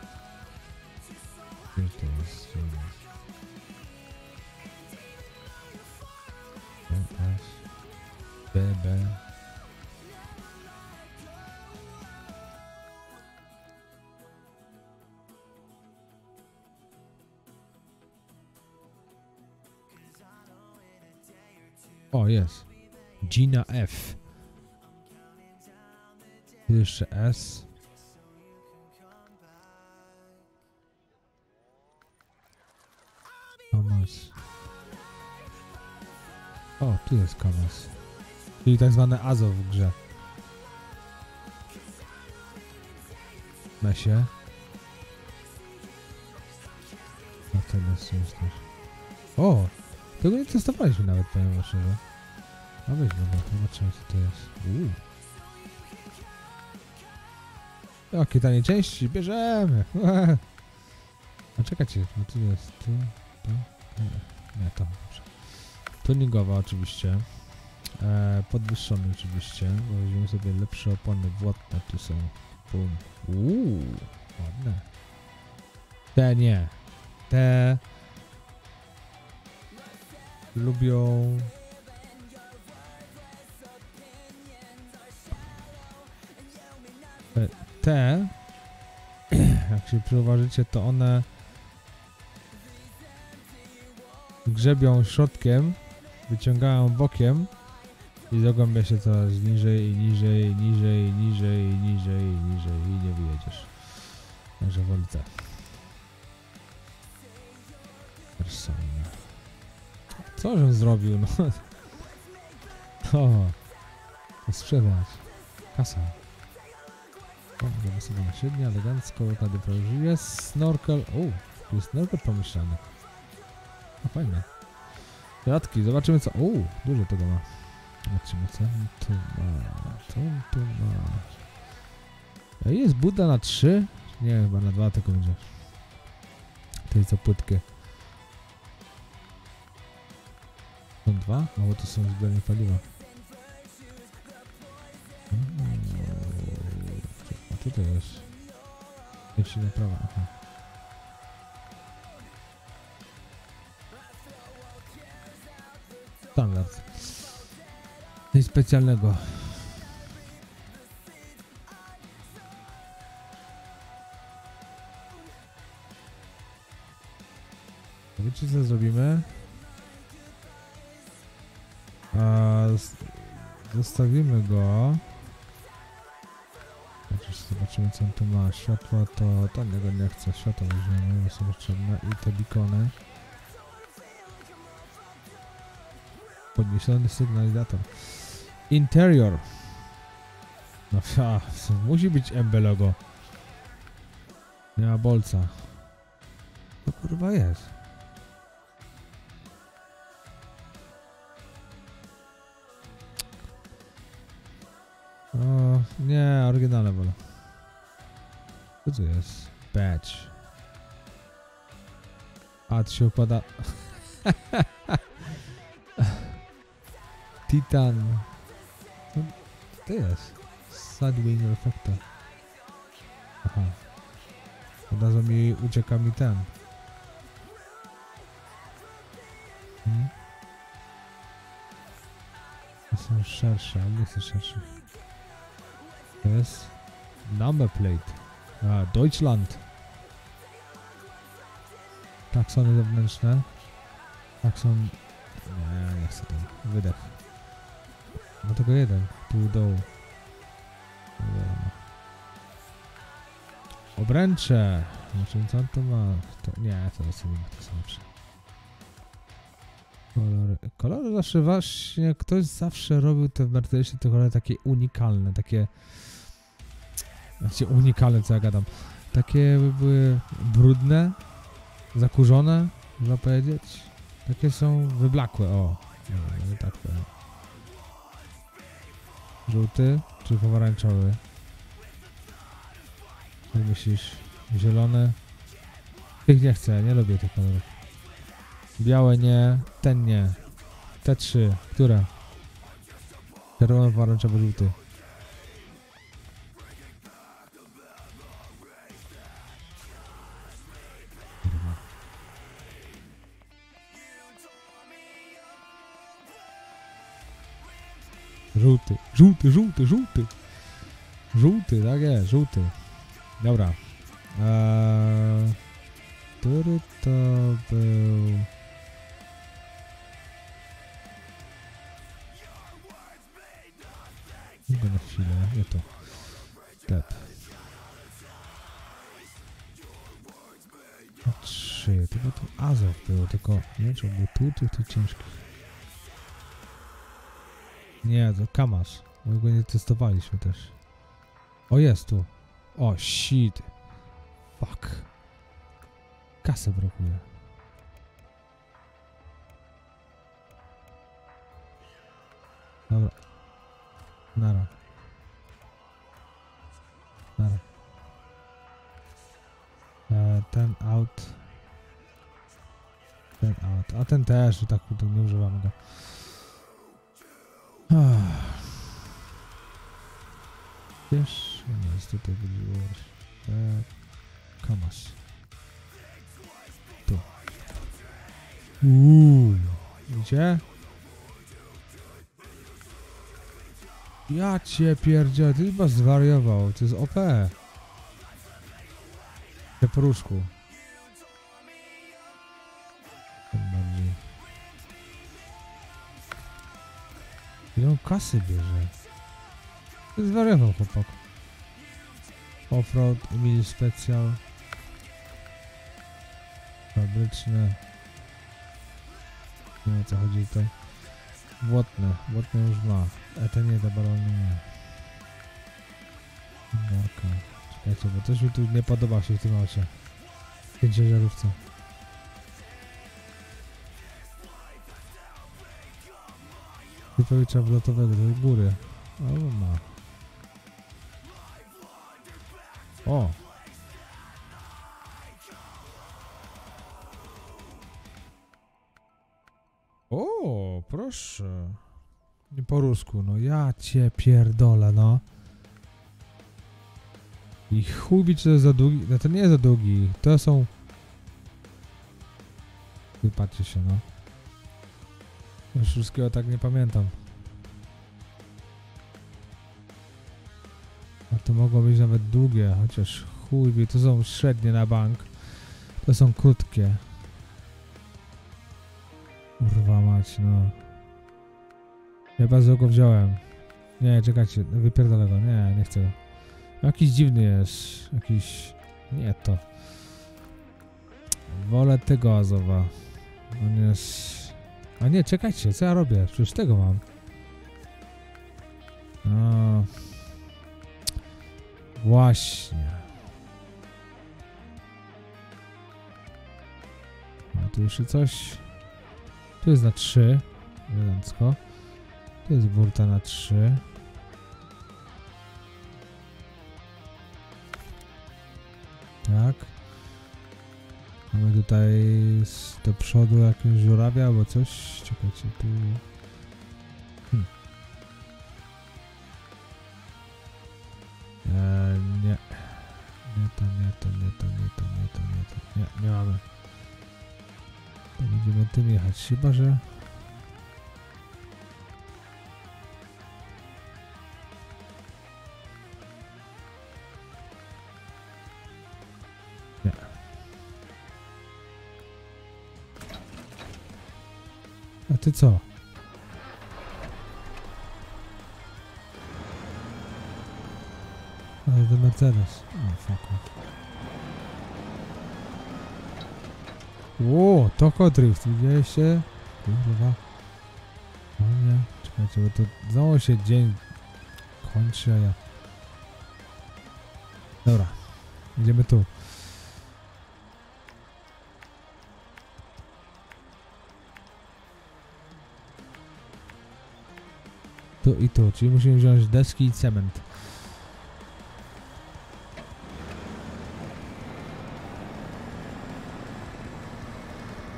Gdzie to jest? Gdzie to jest? S, B, B. O, jest. Gina F. Tu jeszcze S. Kamas. O, tu jest Kamas. Czyli tak zwane Azo w grze. Mesie. No to jest już też. O! Tego nie testowaliśmy nawet, powiem wam szczerze. A weźmy go, zobaczymy co to jest. Uuu. Jakie tanie części, bierzemy! A czekajcie, no tu jest, tu, tu, nie, nie to, dobrze. Tuningowa oczywiście. E, podwyższony oczywiście, bo weźmiemy sobie lepsze opony włotne, tu są. Bum. Uuu, ładne. Te nie. Te lubią te, jak się przyuważycie, to one grzebią środkiem, wyciągają bokiem i zagłębia się coraz niżej i niżej, i niżej, i niżej, i niżej, i niżej i nie wyjedziesz. Także woli te. Persona. Co żem zrobił, no? O, to sprzedać. Kasa. O, idziemy sobie na średnie, elegancko, tady proży. Jest snorkel. O, tu jest snorkel pomyślany. No fajne. Dodatki, zobaczymy co. O, dużo tego ma. Zobaczymy co on tu ma. Co on tu ma. A jest Buda na trzy? Nie, chyba na dwa tylko będzie. To jest za płytkie. Są dwa? No bo to są zbieranie paliwa. Hmm. A co to jest? Jeśli naprawa, aha. Standard. Nic specjalnego. Wiecie co zrobimy? A zostawimy go. Zobaczymy co on tu ma. Światło to... to niego nie chce. Światło weźmiemy, bo są potrzebne. I te beacony. Podniesiony sygnalizator. Interior. No a, musi być M B logo. Nie ma bolca. To kurwa jest. O, nie, oryginalne wolę. Co to jest? Badge. A, to się układa... Titan. Co to jest? Sidewing reflector. Aha. Od razu mi ucieka mi ten. Hmm? To są szersze, ale nie chcę szersze. To jest number plate. A, Deutschland. Taksony zewnętrzne. Takson... Nie, nie chcę tego. Wydech. No tylko jeden. Tu dołu. Obręcze. Znaczy co on to ma? To, nie, to jest nie ma to samo. Kolory. Kolory zawsze właśnie... Ktoś zawsze robił te w Mercedesie te kolory takie unikalne. Takie... Znaczy unikalne, co ja gadam. Takie by były brudne, zakurzone, można powiedzieć. Takie są wyblakłe, o. Nie, tak powiem. Żółty czy pomarańczowy? Co myślisz? Zielony? Tych nie chcę, nie lubię tych kolorów. Białe nie, ten nie. Te trzy, które? Czerwony, pomarańczowy, żółty. Żółty, żółty, żółty, żółty. Żółty, tak jest, żółty. Dobra. Eee, który to był... Idę na chwilę, nie to. Tep. Trzy, tylko tu Azow było, tylko nie wiem, czy on był tu, tych, tych ciężkich. Nie, to Kamaz, bo go nie testowaliśmy też. O, jest tu. O, shit. Fuck. Kasę brakuje. Dobra. Nara. Nara. E, ten out. Ten out. A ten też, tak tu nie używamy go. Wiesz, nie jest tutaj było. E, Kamaz. Tu. Uuu. Widzicie? Ja cię pierdzielę, ty chyba zwariował, to jest O P. Te poruszku. Bardziej. Ile on kasy bierze? To jest zwariował chłopak. Offroad, Emil Special. Fabryczne. Nie wiem o co chodzi tutaj. Błotne, błotne już ma. A to nie, te balony nie. Marka. Czekajcie, bo coś mi tu nie podoba się w tym aucie. W tej ciężarówce. Tu powietrza wlotowego do góry. O, ma. O! O, proszę. Nie po rusku, no ja cię pierdolę, no. I chuj bić, to jest za długi. No to nie jest za długi. To są... Wypatrzcie się, no. Już wszystkiego tak nie pamiętam. A to mogło być nawet długie, chociaż chuj wie, to są średnie na bank. To są krótkie. Kurwa mać, no. Ja bardzo go wziąłem. Nie, czekajcie, wypierdolę go, nie, nie chcę go. Jakiś dziwny jest, jakiś... Nie to. Wolę tego Azowa. On jest... A nie, czekajcie, co ja robię? Przecież tego mam. No... Właśnie. A tu jeszcze coś. Tu jest na trzy. Elegancko. Tu jest burta na trzy. Tak. Mamy tutaj z do przodu jakiegoś żurawia albo coś. Czekajcie, tu... Hmm. Eee, nie. Nie to, nie to, nie to, nie to, nie to, nie to. Nie, nie mamy. To będziemy tym jechać, chyba że... Nie. A ty co? Ale to Mercedes. O, fuck off. Ło, Toko Drift, widzieliście? Kurwa. O nie, czekajcie, bo to znowu się dzień kończy, a ja... Dobra, idziemy tu. Tu i tu, czyli musimy wziąć deski i cement.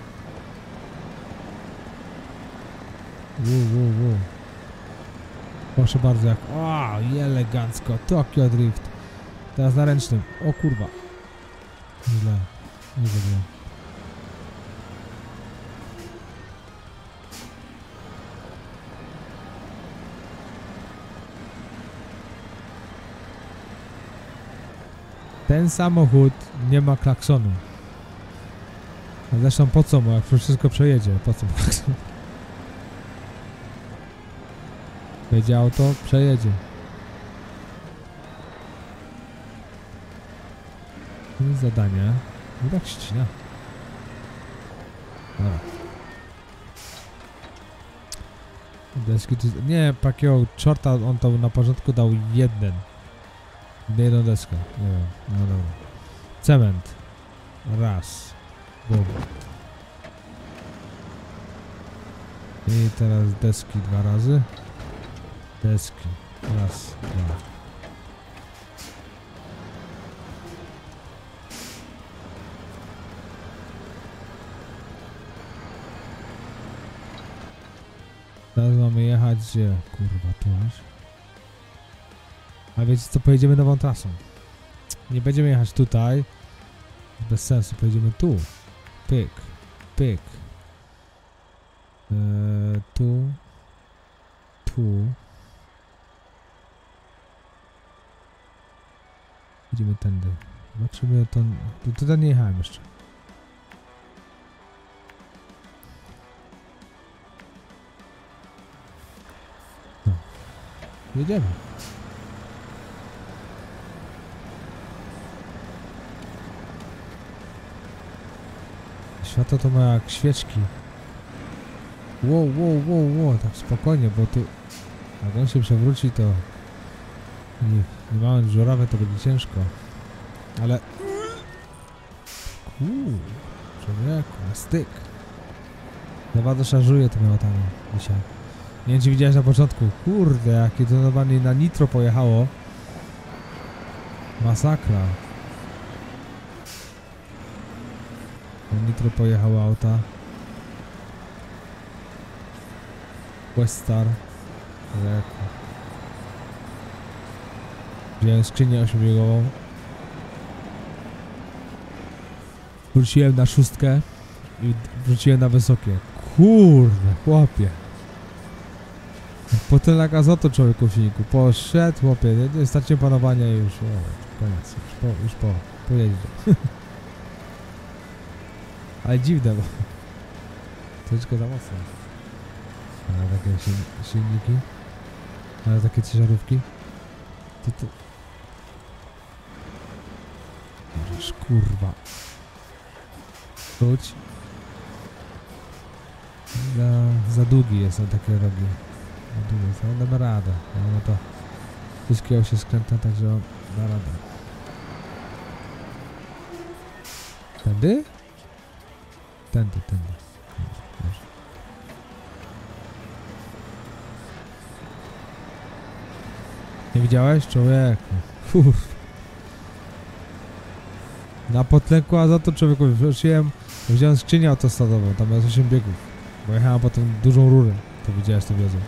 Wow, wow, wow. Proszę bardzo, jak... O, elegancko, Tokyo Drift. Teraz na ręcznym. O kurwa. Źle. Nie zrobiłem. Ten samochód nie ma klaksonu. Zresztą po co mu, jak wszystko przejedzie? Po co mu klakson? Będzie auto, przejedzie. To jest zadanie. I tak ścina. Dobra. Deski tu... Nie, takiego czorta on to na początku dał jeden. Jedną deskę. Nie wiem. No dobra. Cement. Raz. Dobra. I teraz deski dwa razy. Deski. Raz, dwa. Teraz mamy jechać gdzie? Kurwa, tu aż. A wiecie co, pojedziemy nową trasą. Nie będziemy jechać tutaj. Bez sensu, pojedziemy tu. Pyk, pyk. Eee, tu. Tu. Idziemy tędy. Zobaczymy to... Tutaj nie jechałem jeszcze. No. Jedziemy. Światło to ma jak świeczki. Wow, wow, wow, wow, tak spokojnie, bo tu... Jak on się przewróci, to... Nie, nie mamy żurawy, to będzie ciężko. Ale... Uuu, człowieku, na styk. Zawado szarżuje tymi autami dzisiaj. Nie wiem, czy widziałeś na początku. Kurde, jakie to normalnie na nitro pojechało. Masakra. Na nitro pojechały auta. Weststar. Wziąłem skrzynię ośmiobiegową. Wróciłem na szóstkę i wróciłem na wysokie. Kurde, chłopie. Potem na gazoto człowieku w silniku. Poszedł, chłopie. Nie, nie starcie panowania i już. O, koniec. Już po, już po. Pojedzie. Ale dziwne, bo... Troszeczkę za mocno. Ale takie silniki. Ale takie ciężarówki. To to... Możesz, kurwa. Wróć. Za, za długi jest na takie rogi. Za długi jest, ale da radę. No to... Wszystkiego się skręca, także on da radę. Tędy? Tędy, tędy. Dobrze. Nie widziałeś? Człowieku. Uff. Na potleku azotu człowieku wróciłem, wziąłem skrzynię autostradową, tam jest osiem biegów. Bo jechałem potem dużą rurę. To widziałeś, to wiedzą.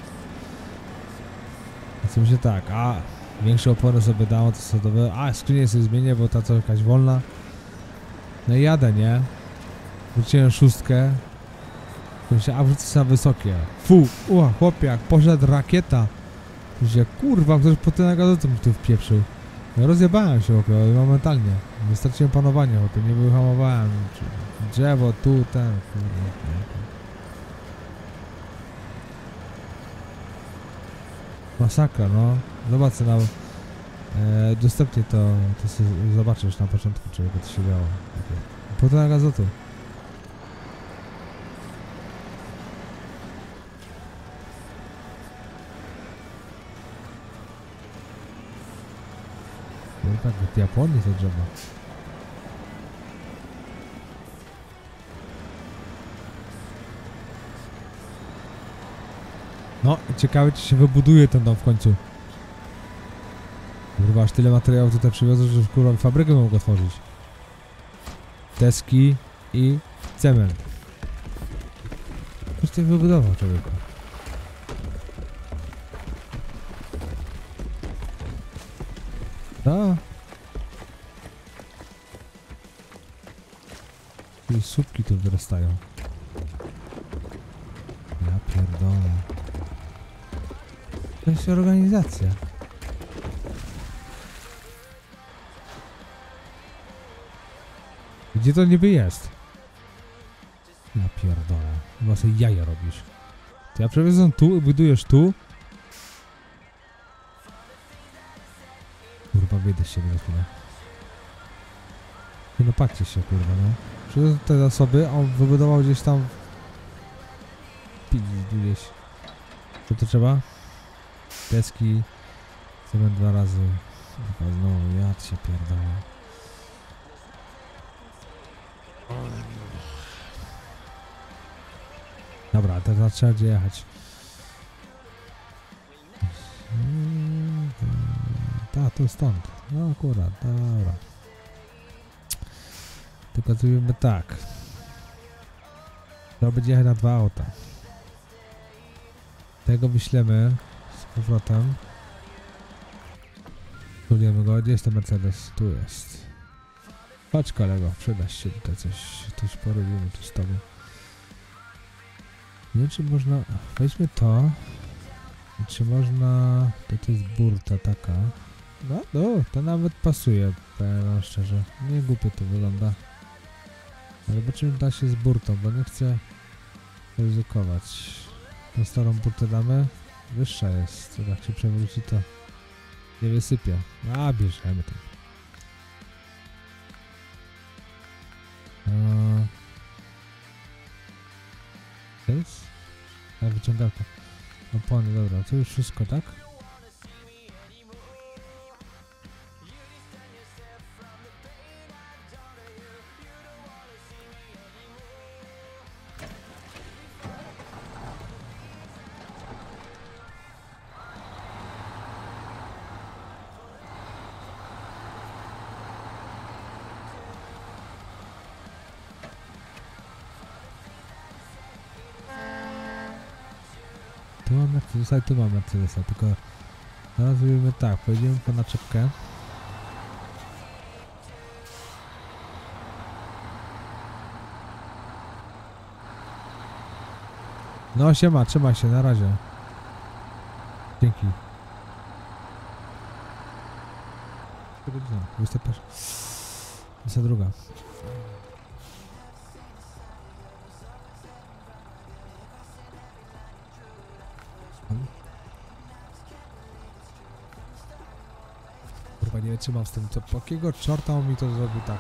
Więc myślę tak, a większe opony sobie dałem autostradowe, a skrzynię sobie zmienię, bo ta co jakaś wolna. No i jadę, nie? Wróciłem szóstkę. Myślę, a wrócę na wysokie. Fu, uła, chłopie, jak poszedł rakieta. Myślę, kurwa, ktoś po ten gazetę mi tu wpieprzył. No rozjebałem się, chłopie, momentalnie. Wystarczyłem panowanie, chłopie, nie wyhamowałem. Drzewo, tu, ten, kurwa. Masakra, no. Zobacz na... E, dostępnie to, to sobie zobaczysz na początku, czego to się działo. Potem gazotu. No tak, w Japonii to drzewo. No, ciekawe, czy się wybuduje ten dom w końcu. Kurwa, aż tyle materiałów tutaj przywiozę, że kurwa fabrykę mogę otworzyć. Deski i cement. Ktoś to wybudował, człowieku. Co? I słupki tu wyrastają. Ja pierdolę. To jest organizacja. Gdzie to niby jest? Ja pierdolę. Chyba sobie jaja robisz. To ja przewiozę tu i budujesz tu. Kurwa, wyjdę z siebie na chwilę. No patrzcie się, kurwa, no. Przywiozę te zasoby, a on wybudował gdzieś tam... gdzieś. Co to trzeba? Deski. Cement dwa razy. No, ja się pierdolę. Dobra, teraz trzeba gdzie jechać. Ta, to stąd. No akurat, dobra. Tylko zrobimy tak. To będzie jechać na dwa auta. Tego wyślemy z powrotem. Spróbujemy go. Gdzie jest ten Mercedes? Tu jest. Chodź kolego, przyda się tutaj coś. Coś porobimy tu z tobą. Nie wiem, czy można... Weźmy to. I czy można... To, to jest burta taka. No, no, to nawet pasuje, powiem szczerze. Nie głupio to wygląda. Ale zobaczymy, da się z burtą, bo nie chcę ryzykować. Tą starą burtę damy. Wyższa jest. Jak się przewróci, to nie wysypie. A, bierzemy to. Eee... To jest? A, wyciągawka. Opony, dobra, to już wszystko, tak? Tu mam Mercedesa i tu mam Mercedesa, tylko teraz zrobimy tak, pojedziemy po naczepkę. No siema, trzymaj się, na razie. Dzięki. dwudziesta pierwsza. dwudziesta druga. Kurwa, nie wytrzymam z tym, co po jakiego czorta on mi to zrobił tak.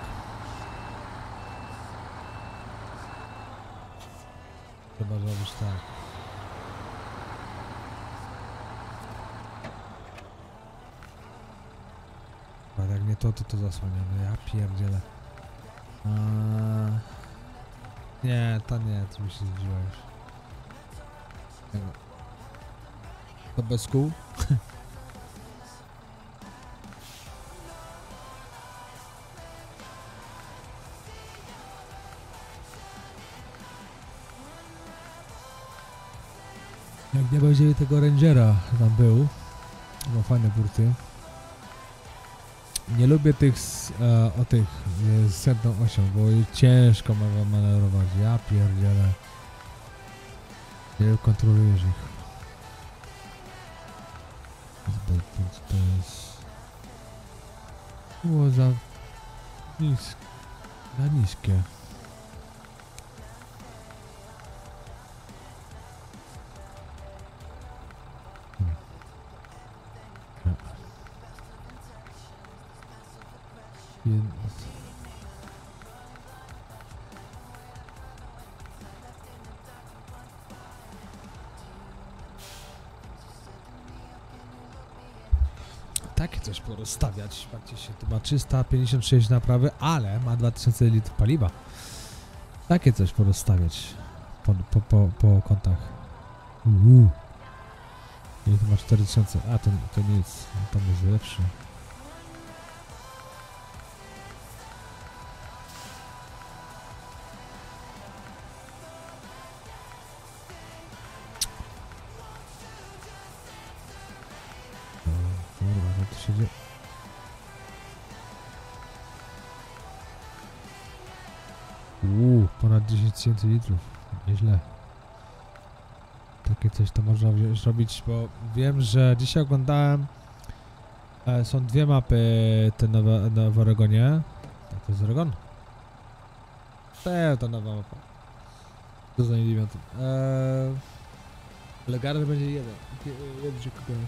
Chyba zrobisz tak. A jak nie to, to to zasłaniamy. Ja pierdzielę. A... Nie, to nie, to mi się zdziwiło już. To bez kół? Jak nie będzie tego Rangera, tam był, ma fajne burty. Nie lubię tych z, e, o tych e, z setną osią, bo ciężko ma manewrować. Ja pierdzielę. Nie kontrolujesz ich. To jest... Było za niskie. Za niskie. Takie coś porozstawiać. Patrzcie się, to ma trzysta pięćdziesiąt sześć naprawy, ale ma dwa tysiące litrów paliwa. Takie coś porozstawiać po, po, po, po kątach. Uuu. I to ma cztery tysiące. A to, to nic, to jest lepszy. Kurwa, co tu się dzieje? ponad dziesięć tysięcy litrów. Nieźle. Takie coś to można wziąć, robić, bo wiem, że dzisiaj oglądałem, e, są dwie mapy te nowe, nowe w Oregonie. Tak, to jest Oregon? To, to nowa mapa. To za dziewiątym. Eee, ale Garden będzie jeden. Jeden się kupiłem.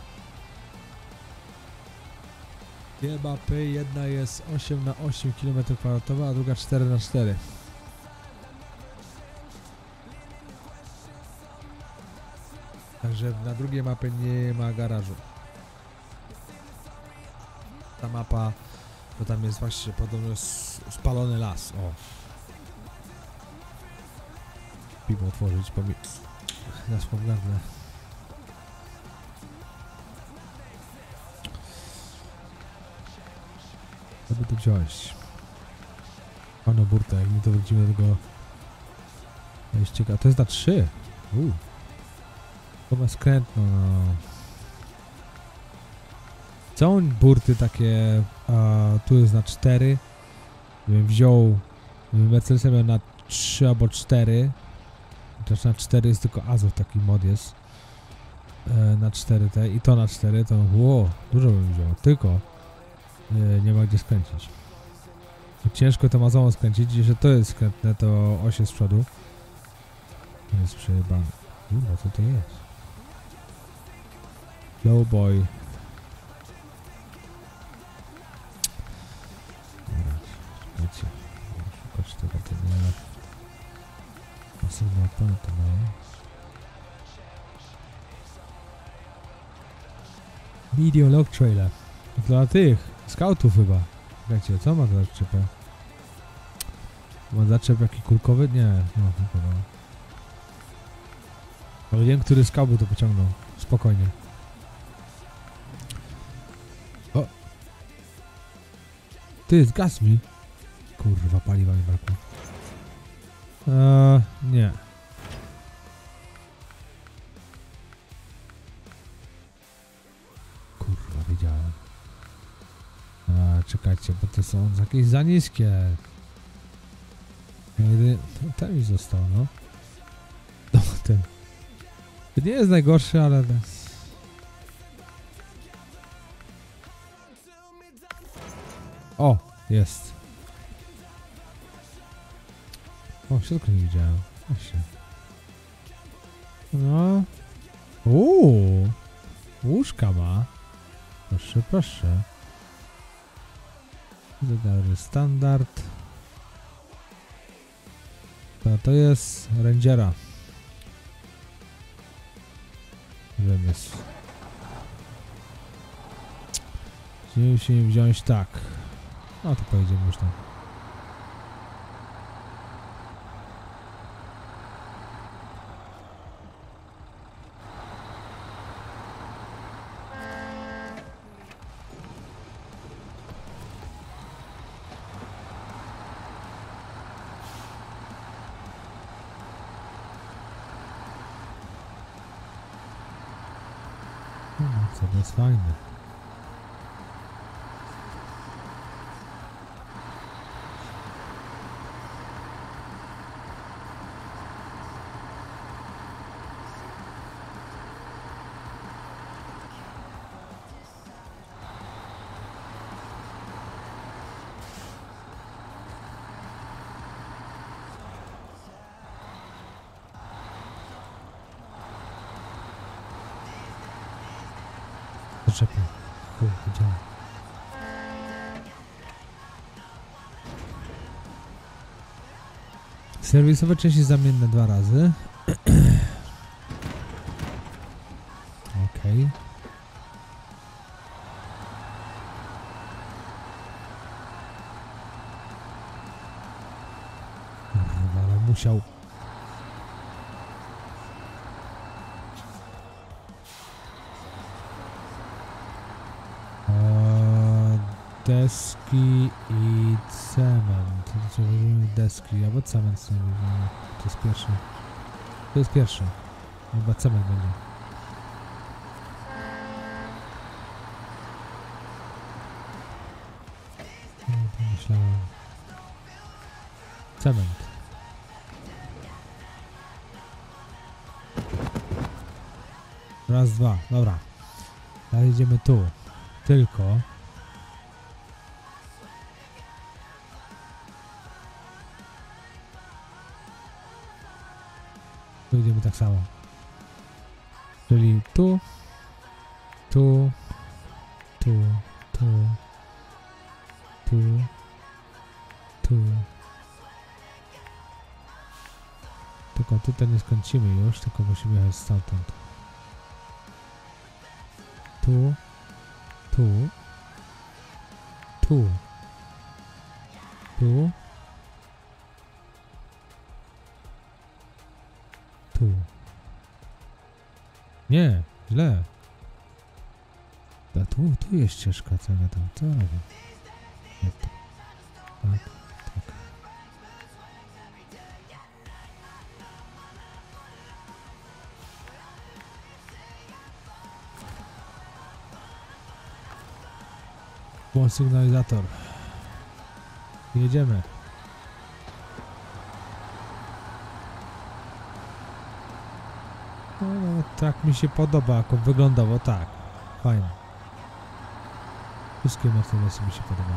Dwie mapy, jedna jest osiem na osiem kilometrów kwadratowych, a druga cztery na cztery. Także na drugiej mapie nie ma garażu. Ta mapa, to tam jest właśnie podobno spalony las. O. Piwo otworzyć, bo mi zaschło w gardle. Co by tu wziąć? Pano burta, jak mi to wrócimy do tego... To jest ciekawe. To jest na trzy. Uuu. To ma skrętno, no. Są burty takie, a tu jest na cztery. Gdybym wziął Mercedesa miał na trzy albo cztery. Chociaż na cztery jest tylko Azov, taki mod jest. E, na cztery te i to na cztery, to wow, dużo bym wziął. Tylko e, nie ma gdzie skręcić. Ciężko to Azową skręcić, że to jest skrętne, to oś jest z przodu. To jest przejebane. Kurwa, co to jest? Flowboy. Dobra, czekajcie. Szukać tego, to nie... Pasywna opona to mają. Medium log trailer. Dla tych scoutów chyba. Czekajcie, co ma za zaczepę? Ma zaczep jaki kulkowy? Nie, no chyba. Ale wiem, który scout by to pociągnął. Spokojnie. O! Ty, zgasł mi. Kurwa, paliwa mi brakło. Eee, nie. Kurwa, wiedziałem. Eee, czekajcie, bo to są jakieś za niskie. Jedyny... Ten mi został, no. No, ten. To nie jest najgorszy, ale... O, jest. O, w środku nie widziałem. Właśnie. No. Uuu. Łóżka ma. Proszę, proszę. Zegar standard. To, to jest Rangera. Wiem jest. Musimy się wziąć tak. No to pojedziemy już tam. No, co to jest fajne. Zaczepię. Chuj, widziałem. Serwisowe części zamienne dwa razy. Okej. Okay. Kurwa, ale musiał. Deski i cement. Znaczy, deski, albo cement sobie weźmiemy. To jest pierwszy. To jest pierwszy. Chyba cement będzie. No, myślałem. Cement. Raz, dwa, dobra. Teraz idziemy tu. Tylko. Tu idziemy tak samo. Czyli tu, tu, tu, tu, tu, tu. Tylko tutaj nie skończymy już, tylko musimy jechać stamtąd. Tu, tu, tu, tu, tu. Nie, źle. A tu, tu jest ścieżka, co ja tam, co ja wiem. Nie to. Tak, tak. Włącz sygnalizator. Jedziemy. No, no, tak mi się podoba, jak on wyglądało, tak. Fajnie. Wszystkie Mercedesy mi się podobają.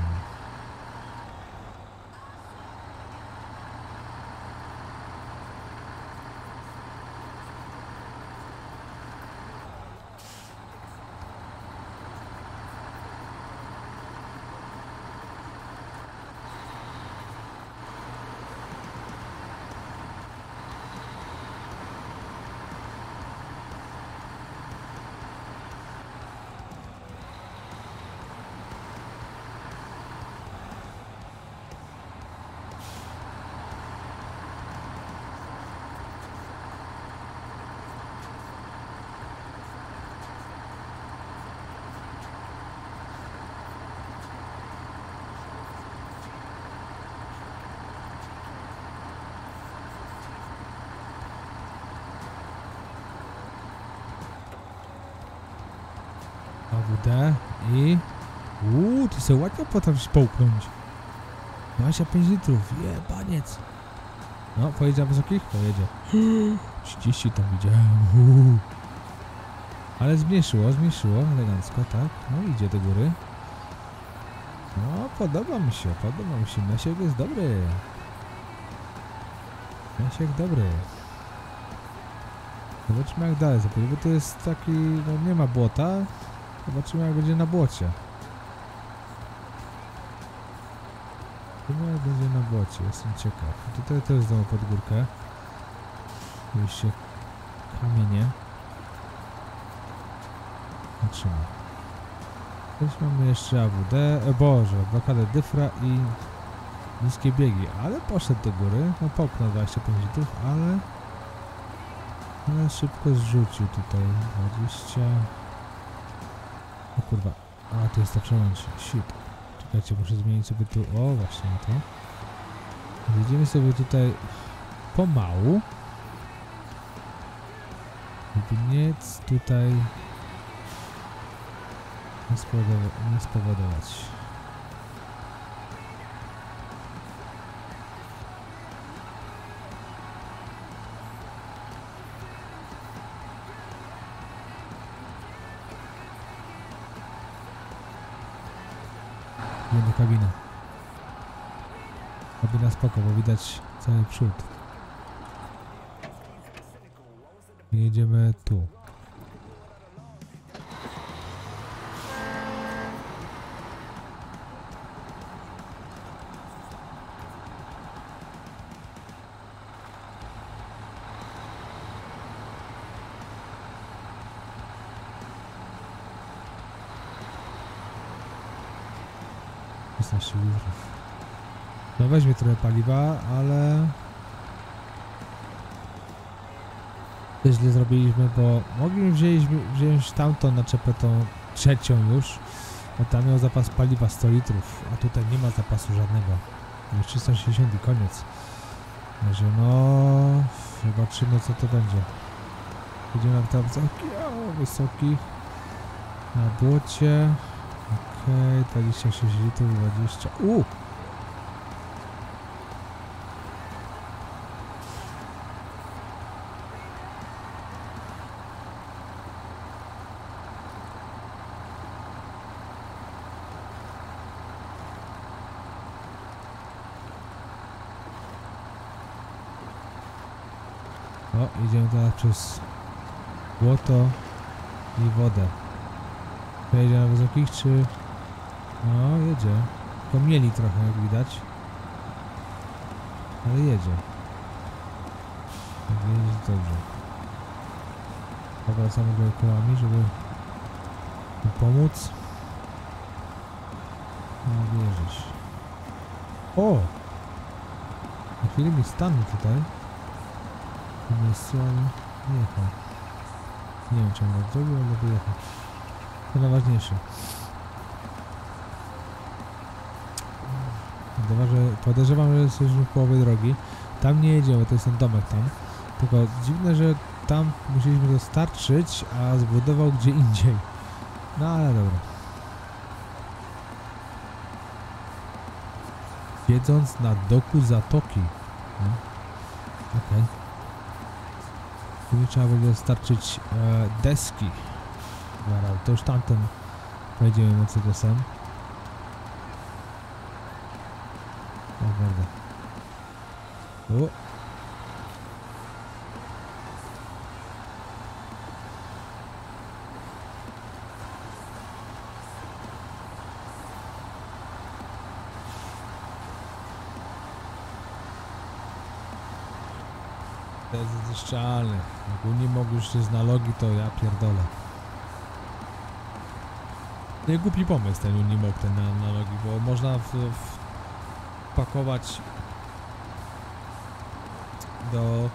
A W D i... Uuu, ty sobie ładnie potrafisz połknąć. dwadzieścia pięć litrów, jebaniec. No, pojedzie na wysokich? Pojedzie. trzydzieści tam widziałem. Uuu. Ale zmniejszyło, zmniejszyło, elegancko, tak. No, idzie do góry. No, podoba mi się, podoba mi się. Mesiek jest dobry. Mesiek dobry. Zobaczymy jak dalej zapłynie, bo to jest taki, no nie ma błota. Zobaczymy jak będzie na błocie. Zobaczymy jak będzie na błocie, jestem ciekaw. Tutaj też znowu pod górkę. Oczywiście kamienie. Patrzymy. Też mamy jeszcze A W D, e Boże, blokadę dyfra i niskie biegi, ale poszedł do góry. No popchnął dwadzieścia pięć litrów, ale... Ale szybko zrzucił tutaj dwadzieścia... O kurwa, a tu jest to przełącz, shit. Czekajcie, muszę zmienić sobie tu, o właśnie to. Jedziemy sobie tutaj pomału. Żeby nic tutaj nie, spowodowa nie spowodować. Idziemy do kabiny. Kabina spoko, bo widać cały przód. Jedziemy tu. szesnaście litrów. No weźmie trochę paliwa, ale... źle zrobiliśmy, bo mogliśmy wziąć, wziąć tamtą naczepę, tą trzecią już, bo tam miał zapas paliwa sto litrów, a tutaj nie ma zapasu żadnego. Już trzysta sześćdziesiąt i koniec. Także no... zobaczymy co to będzie. Idziemy tam wysoki, o, wysoki. Na błocie. Okej, okay, dwadzieścia sześć litrów, dwadzieścia... Uuu! O, idziemy teraz przez błoto i wodę. Jedzie na wysokich, czy... No, jedzie. Tylko mieli trochę, jak widać. Ale jedzie. Tak jedzie dobrze. Powracamy dookołami, żeby mu pomóc. No, wierzysz. O! Na chwilę mi stanął tutaj. W tym miejscu, ale nie jechał. Nie wiem, czy on tak zrobił, ale wyjechał. To najważniejsze. Podejrzewam, że jesteśmy w połowie drogi. Tam nie jedziemy, to jest ten domek tam. Tylko dziwne, że tam musieliśmy dostarczyć, a zbudował gdzie indziej. No ale dobra. Siedząc na doku zatoki. No. Okej. Okay. Tu trzeba będzie dostarczyć e, deski. Dobra, to już tamten pojedziemy Mercedesem. O, bardzo. O. To jest zniszczalne. Jak Unimog już jest na logi, to ja pierdolę. Nie głupi pomysł ten Unimog, ten na, na logi, bo można w, w pakować do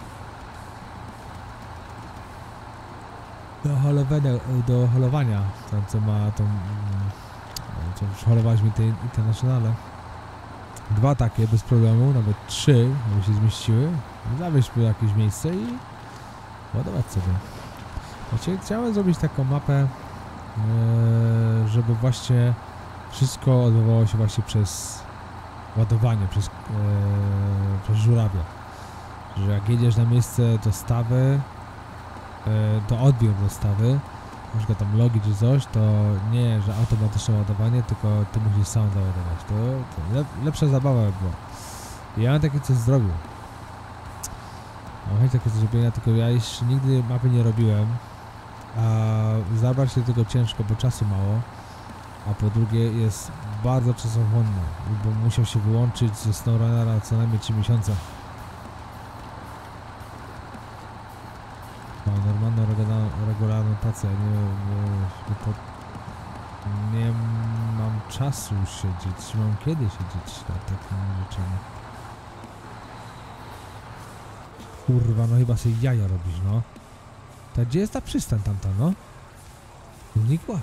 do holowania, do holowania tam co ma tą co już holowaliśmy te internacjonale. Dwa takie bez problemu, nawet trzy, aby się zmieściły. Zawieźć po jakieś miejsce i ładować sobie. Znaczy, chciałem zrobić taką mapę, yy, żeby właśnie wszystko odbywało się właśnie przez ładowanie, przez, yy, przez żurawia. Że jak jedziesz na miejsce dostawy, yy, to odbiór dostawy, na przykład tam logi czy coś, to nie, że automatyczne ładowanie, tylko ty musisz sam załadować. To, to lep, lepsza zabawa by była. I ja bym takie coś zrobił. Mam chęć takie coś zrobienia, tylko ja jeszcze nigdy mapy nie robiłem. A zabrać się tego ciężko, bo czasu mało. A po drugie jest bardzo czasochłonne, bo musiał się wyłączyć ze SnowRunnera co najmniej trzy miesiące. No, normalną, regularną, regularną pracę, ja nie, nie, nie mam czasu siedzieć, nie mam kiedy siedzieć nad takimi rzeczami. Kurwa, no chyba sobie jaja robisz, no. Ta, gdzie jest ta przystań tamta, no? Znikła.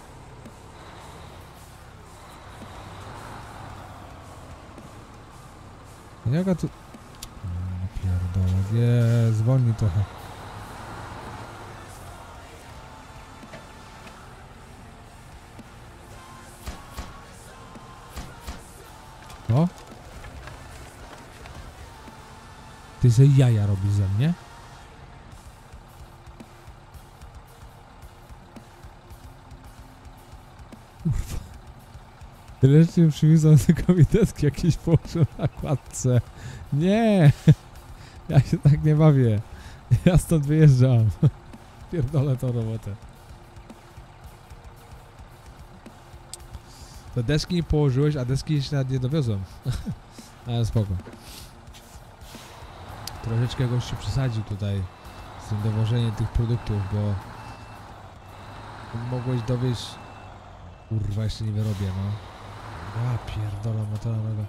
Jaka tu... No, pierdolę, nie, zwolnij trochę. O? Ty sobie jaja robisz ze mnie? Kurwa. Tyle rzeczy mi przywiozą tylko mi deski jakieś położą na kładce. Nie! Ja się tak nie bawię. Ja stąd wyjeżdżam. Pierdolę tą robotę. To deski nie położyłeś, a deski się nawet nie dowiozłem. Ale spoko. Troszeczkę gościu przesadził tutaj z tym dowożeniem tych produktów, bo mogłeś dowieść... Kurwa, jeszcze nie wyrobię, no. Ja pierdolę, motora nowe.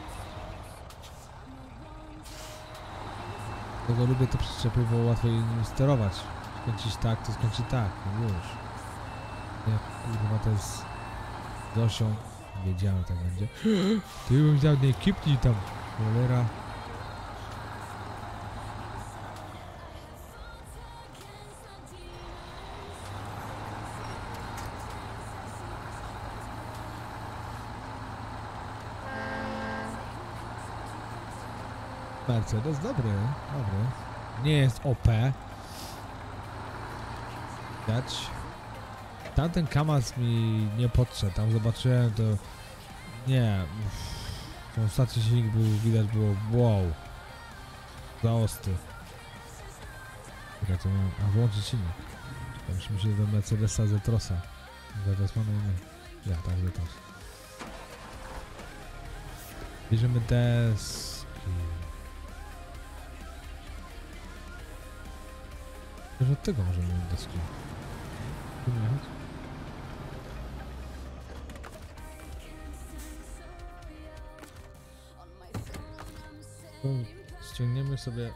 Dlatego lubię te przyczepy, bo łatwo im sterować. Skończyć tak, to skończy tak, no już. Jak kurwa to jest z osią. Wiedziałem, tak będzie. Ty bym chciał, nie kipnij tam, cholera. Mercedes dobry, dobry. Nie jest O P. Dać. Tamten Kamaz mi nie podszedł, tam zobaczyłem to... Nie. Ten ostatni silnik był, widać było, wow. Za ostry. Czekaj, to miałem... A, włączyć silnik. Czekaj, musimy się do Mercedesa Zetrosa. Zetos ma na imię. Ja, tak, Zetos. Bierzemy deski. Też od tego możemy mieć deski. Tu nie jechać? Tu ściągniemy sobie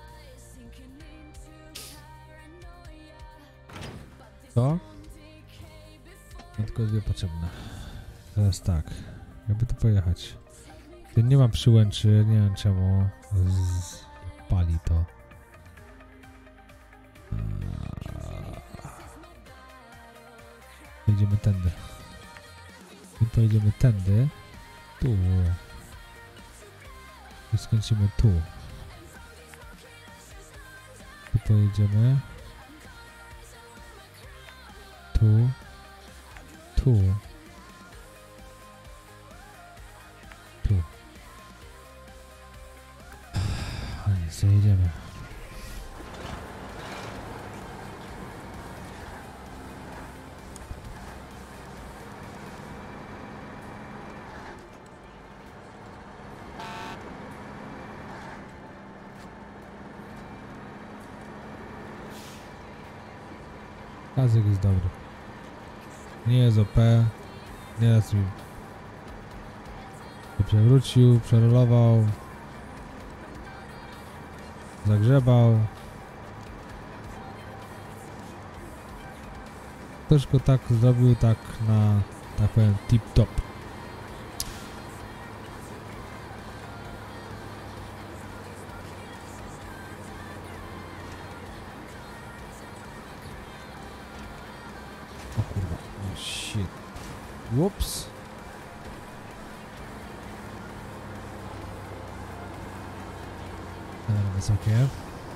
to. No tylko dwie potrzebne. Teraz tak. Jakby tu pojechać. Tu nie ma przyłęczy, nie wiem czemu. Z... Pali to. Pojedziemy tędy. I pojedziemy tędy. Tu. I skończymy tu. Tu pojedziemy. Tu. Tu. Tu. A nic, zajedziemy. Kazik jest dobry. Nie jest O P. Nieraz mi się przewrócił, przerolował, zagrzebał. Ktoś go tak zrobił, tak na, tak powiem, tip-top. O kurwa, oh shit. Whoops. Ale wysokie.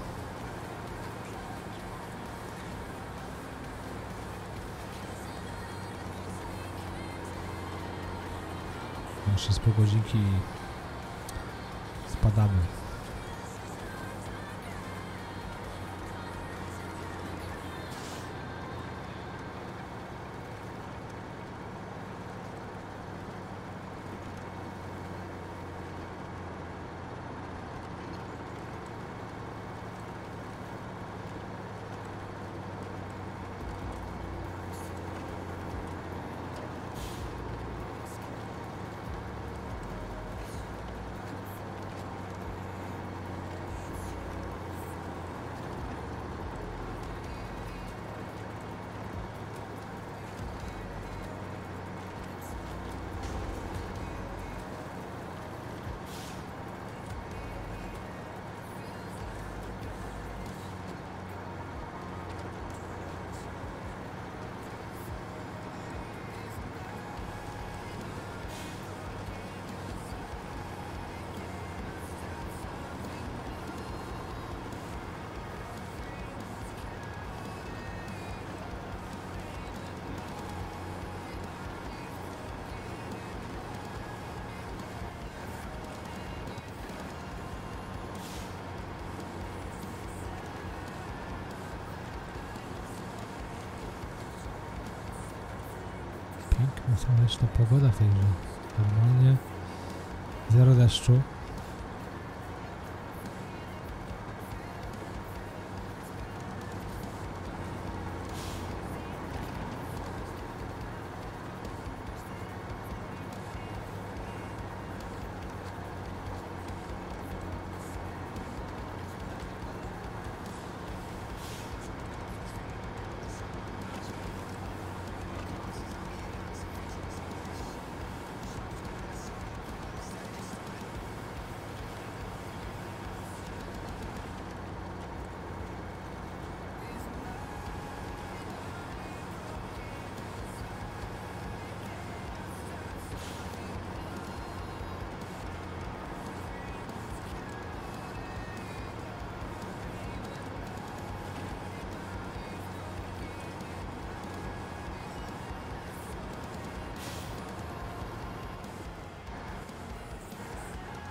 Jeszcze z pół godzinki spadamy. Piękna, słoneczna pogoda w tej grze. Normalnie zero deszczu.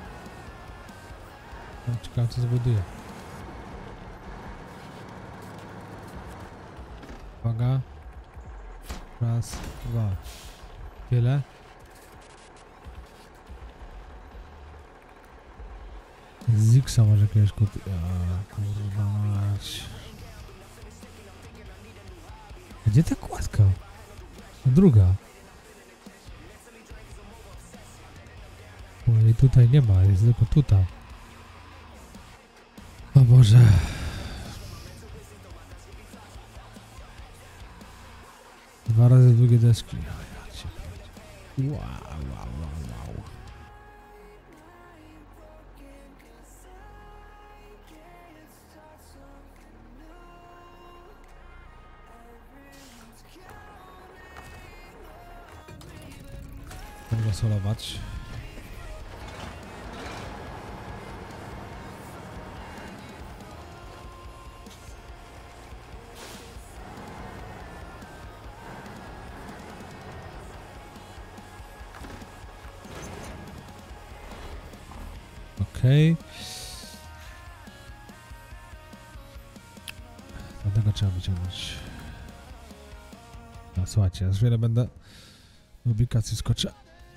Ciekawe co zbuduje. Uwaga. Raz, dwa. Tyle. Zigsa może jakiegoś kupić. A, kurwa mać. Gdzie ta kładka? A druga. Bo jej tutaj nie ma, jest tylko tutaj. O Boże. Dwa razy długie deski. Wow, wow, wow, wow. Można solować. Okej. Okay. Dlatego trzeba wyciągnąć. No słuchajcie, aż wiele będę w publikacji skoczę.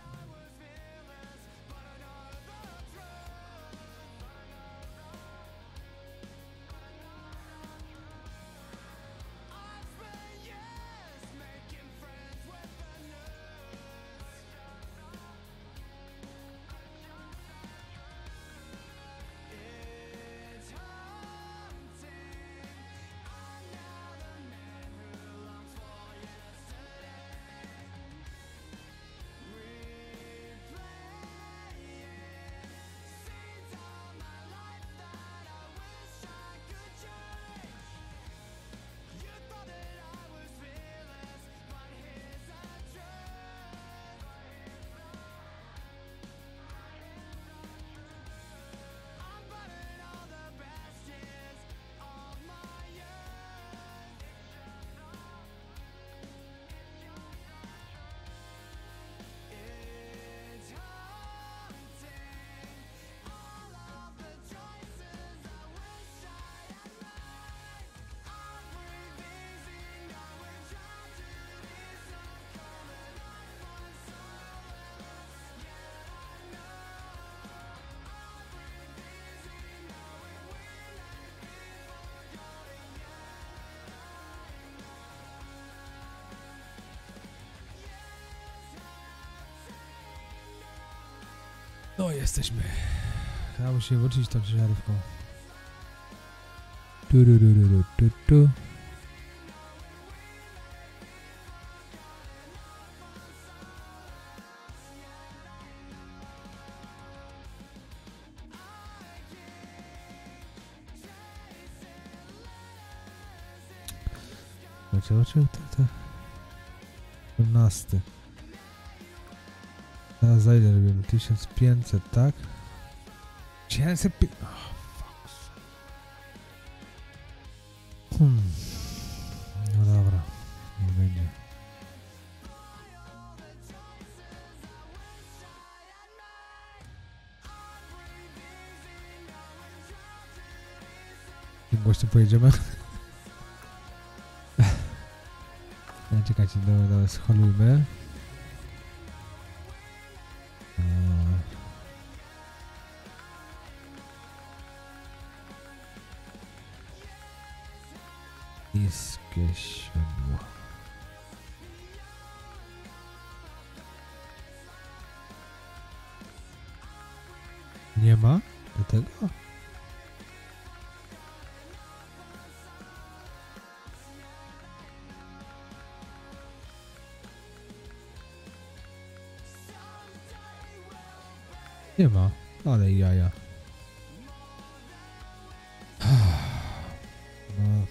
No jesteśmy. Ja muszę wrócić tą ciężarówką. Tu, tu, tu, tu, tu, tu. Zobaczcie, zobaczcie, to, to. osiemnasty. Teraz za ile robimy? tysiąc pięćset, tak? tysiąc pięćset... Oh, fuck. Hmm. No dobra, nie będzie. Jak głośno pojedziemy? Nie, czekajcie, dobra, dobra, scholujmy. Niskie siodło. Nie ma do tego? Nie ma, ale jaja. No.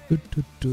Tu, tu, tu.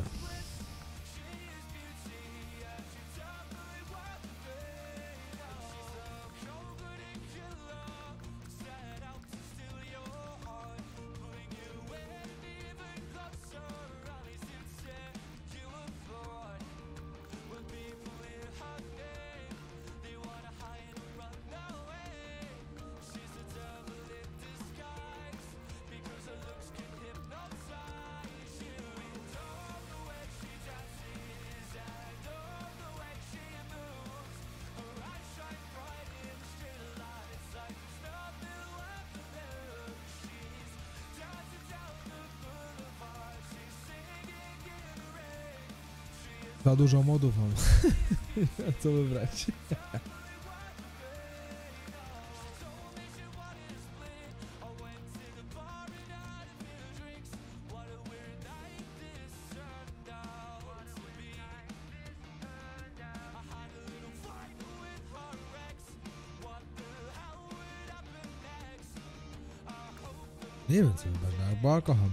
Za dużo modów mam. Co wybrać? Nie wiem co wybrać, bo alkohol.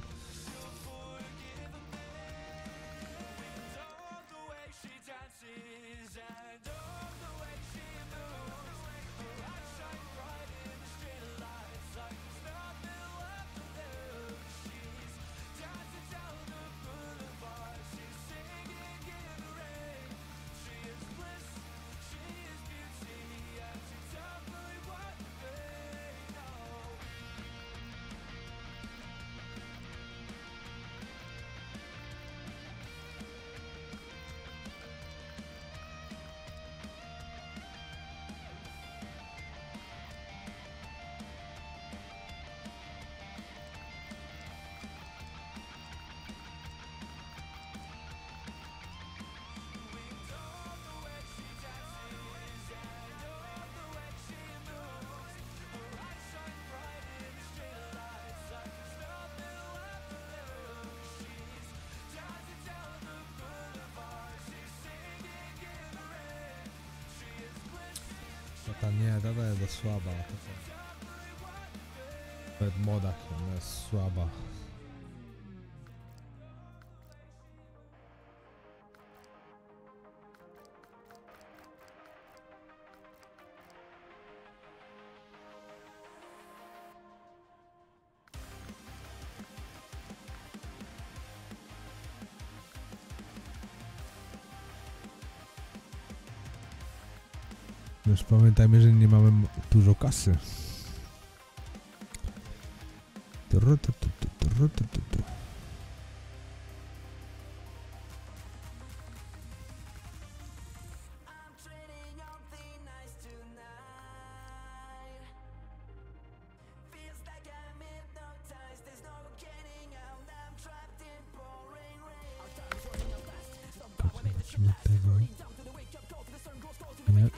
Tata nie, tata jest za słaba. Nawet w modach ona jest słaba. Już pamiętajmy, że nie mamy dużo kasy. Tru, tu, tu, tu, tru, tu, tu, tu. Zobaczymy tego. Nie.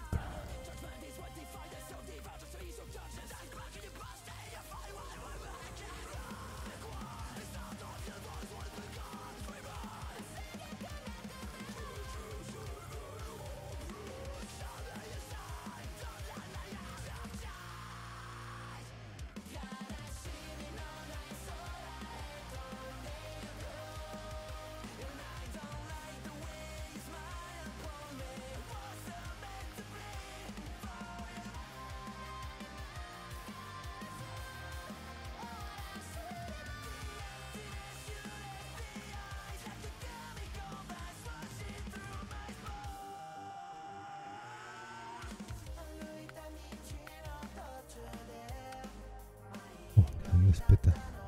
Spyta.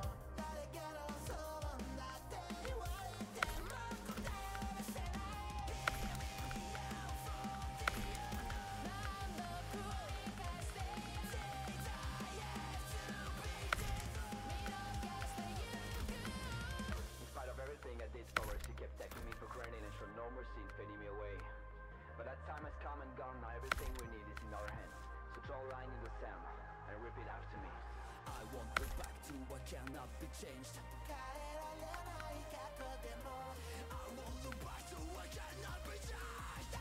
Cannot be changed. I won't look back to what cannot be changed.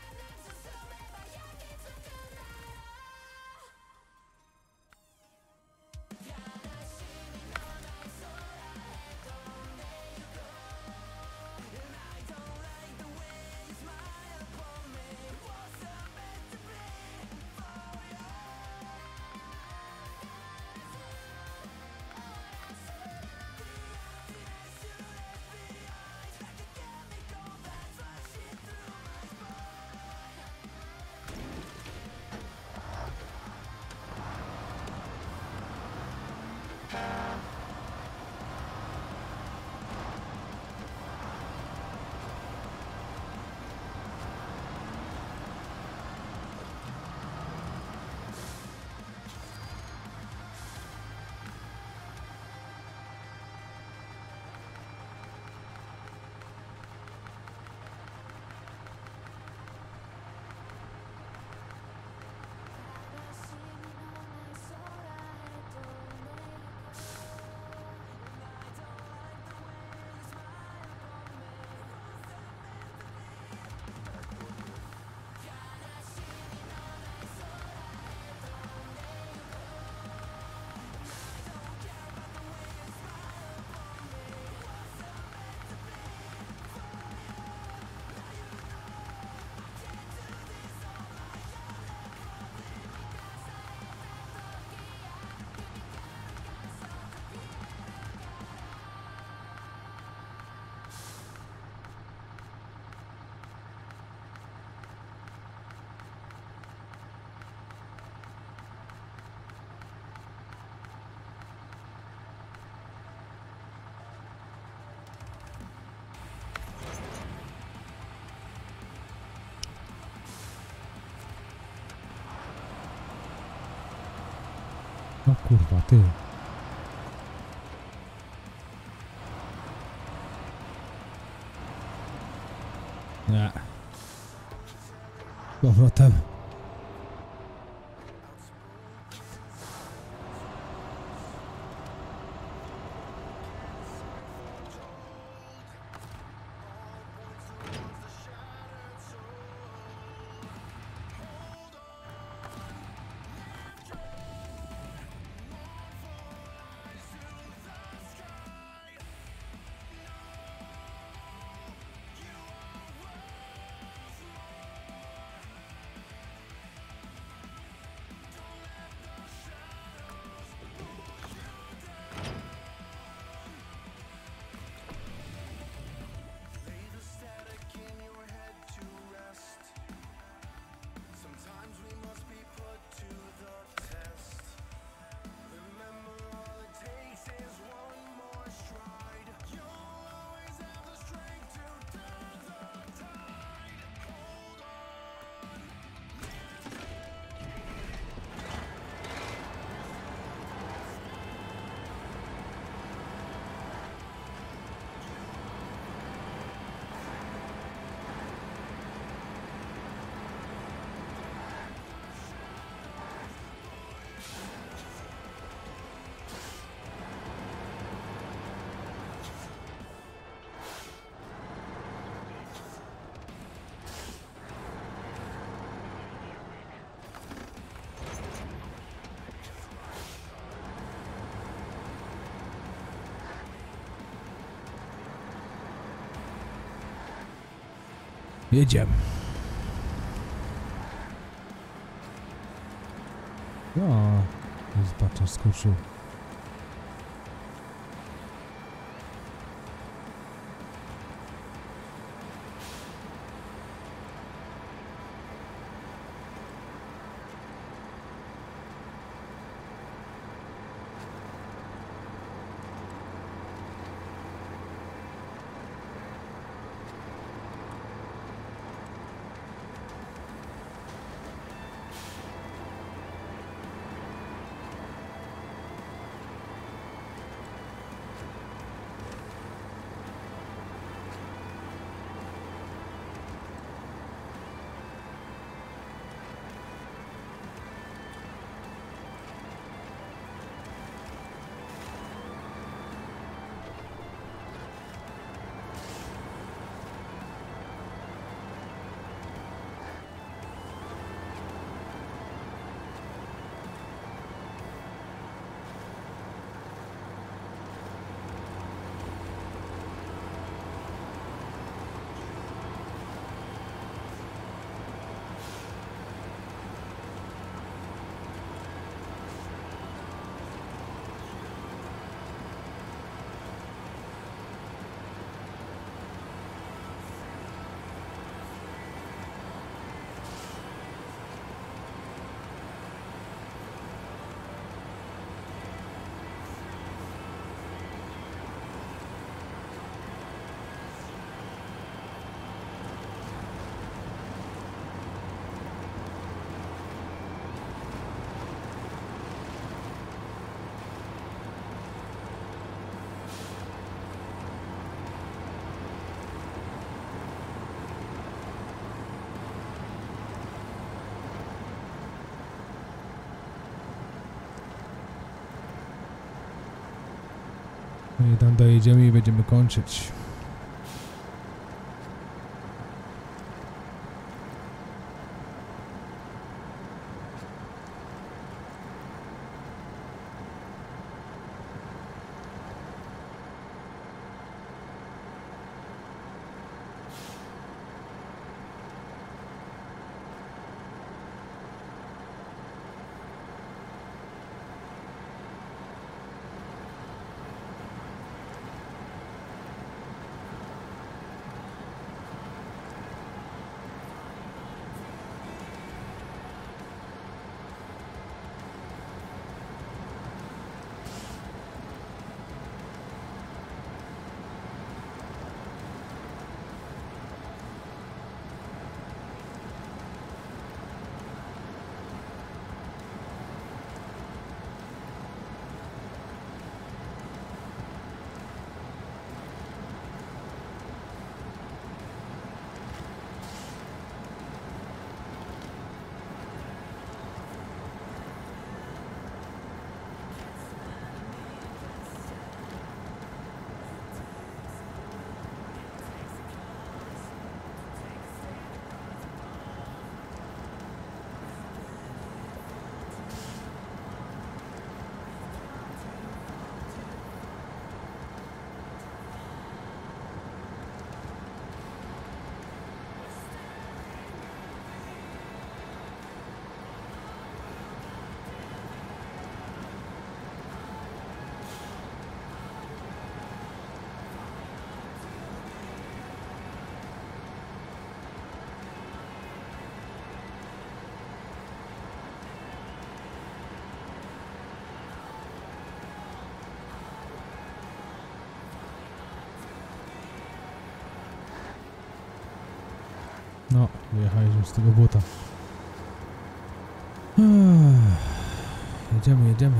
O kurwa, ty. Nie. Z powrotem. Jedziemy. No, zobaczę, skoczył. No i tam dojedziemy i będziemy kończyć. No, wyjechaliśmy z tego błota. Jedziemy, jedziemy.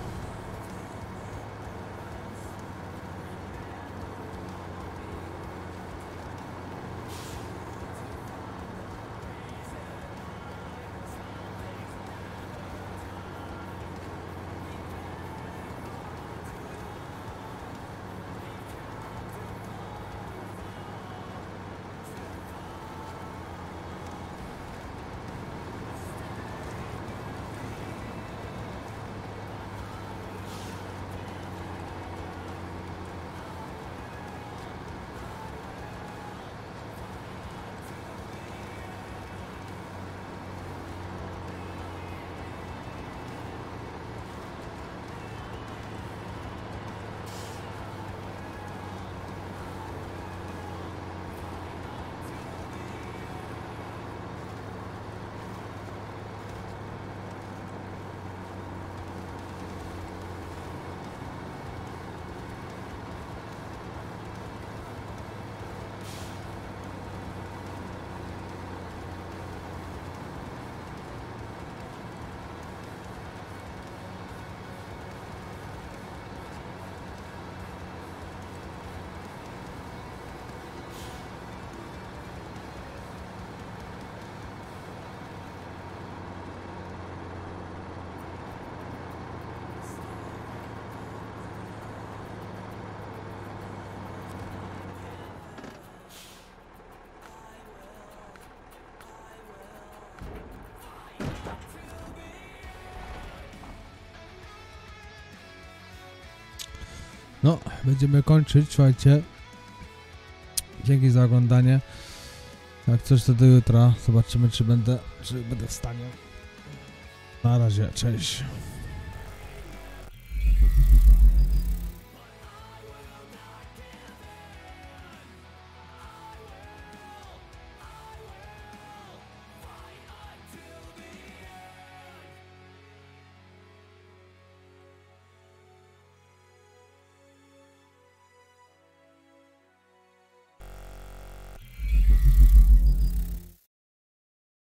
No, będziemy kończyć, słuchajcie. Dzięki za oglądanie. Jak coś to do jutra. Zobaczymy, czy będę, czy będę w stanie. Na razie, cześć.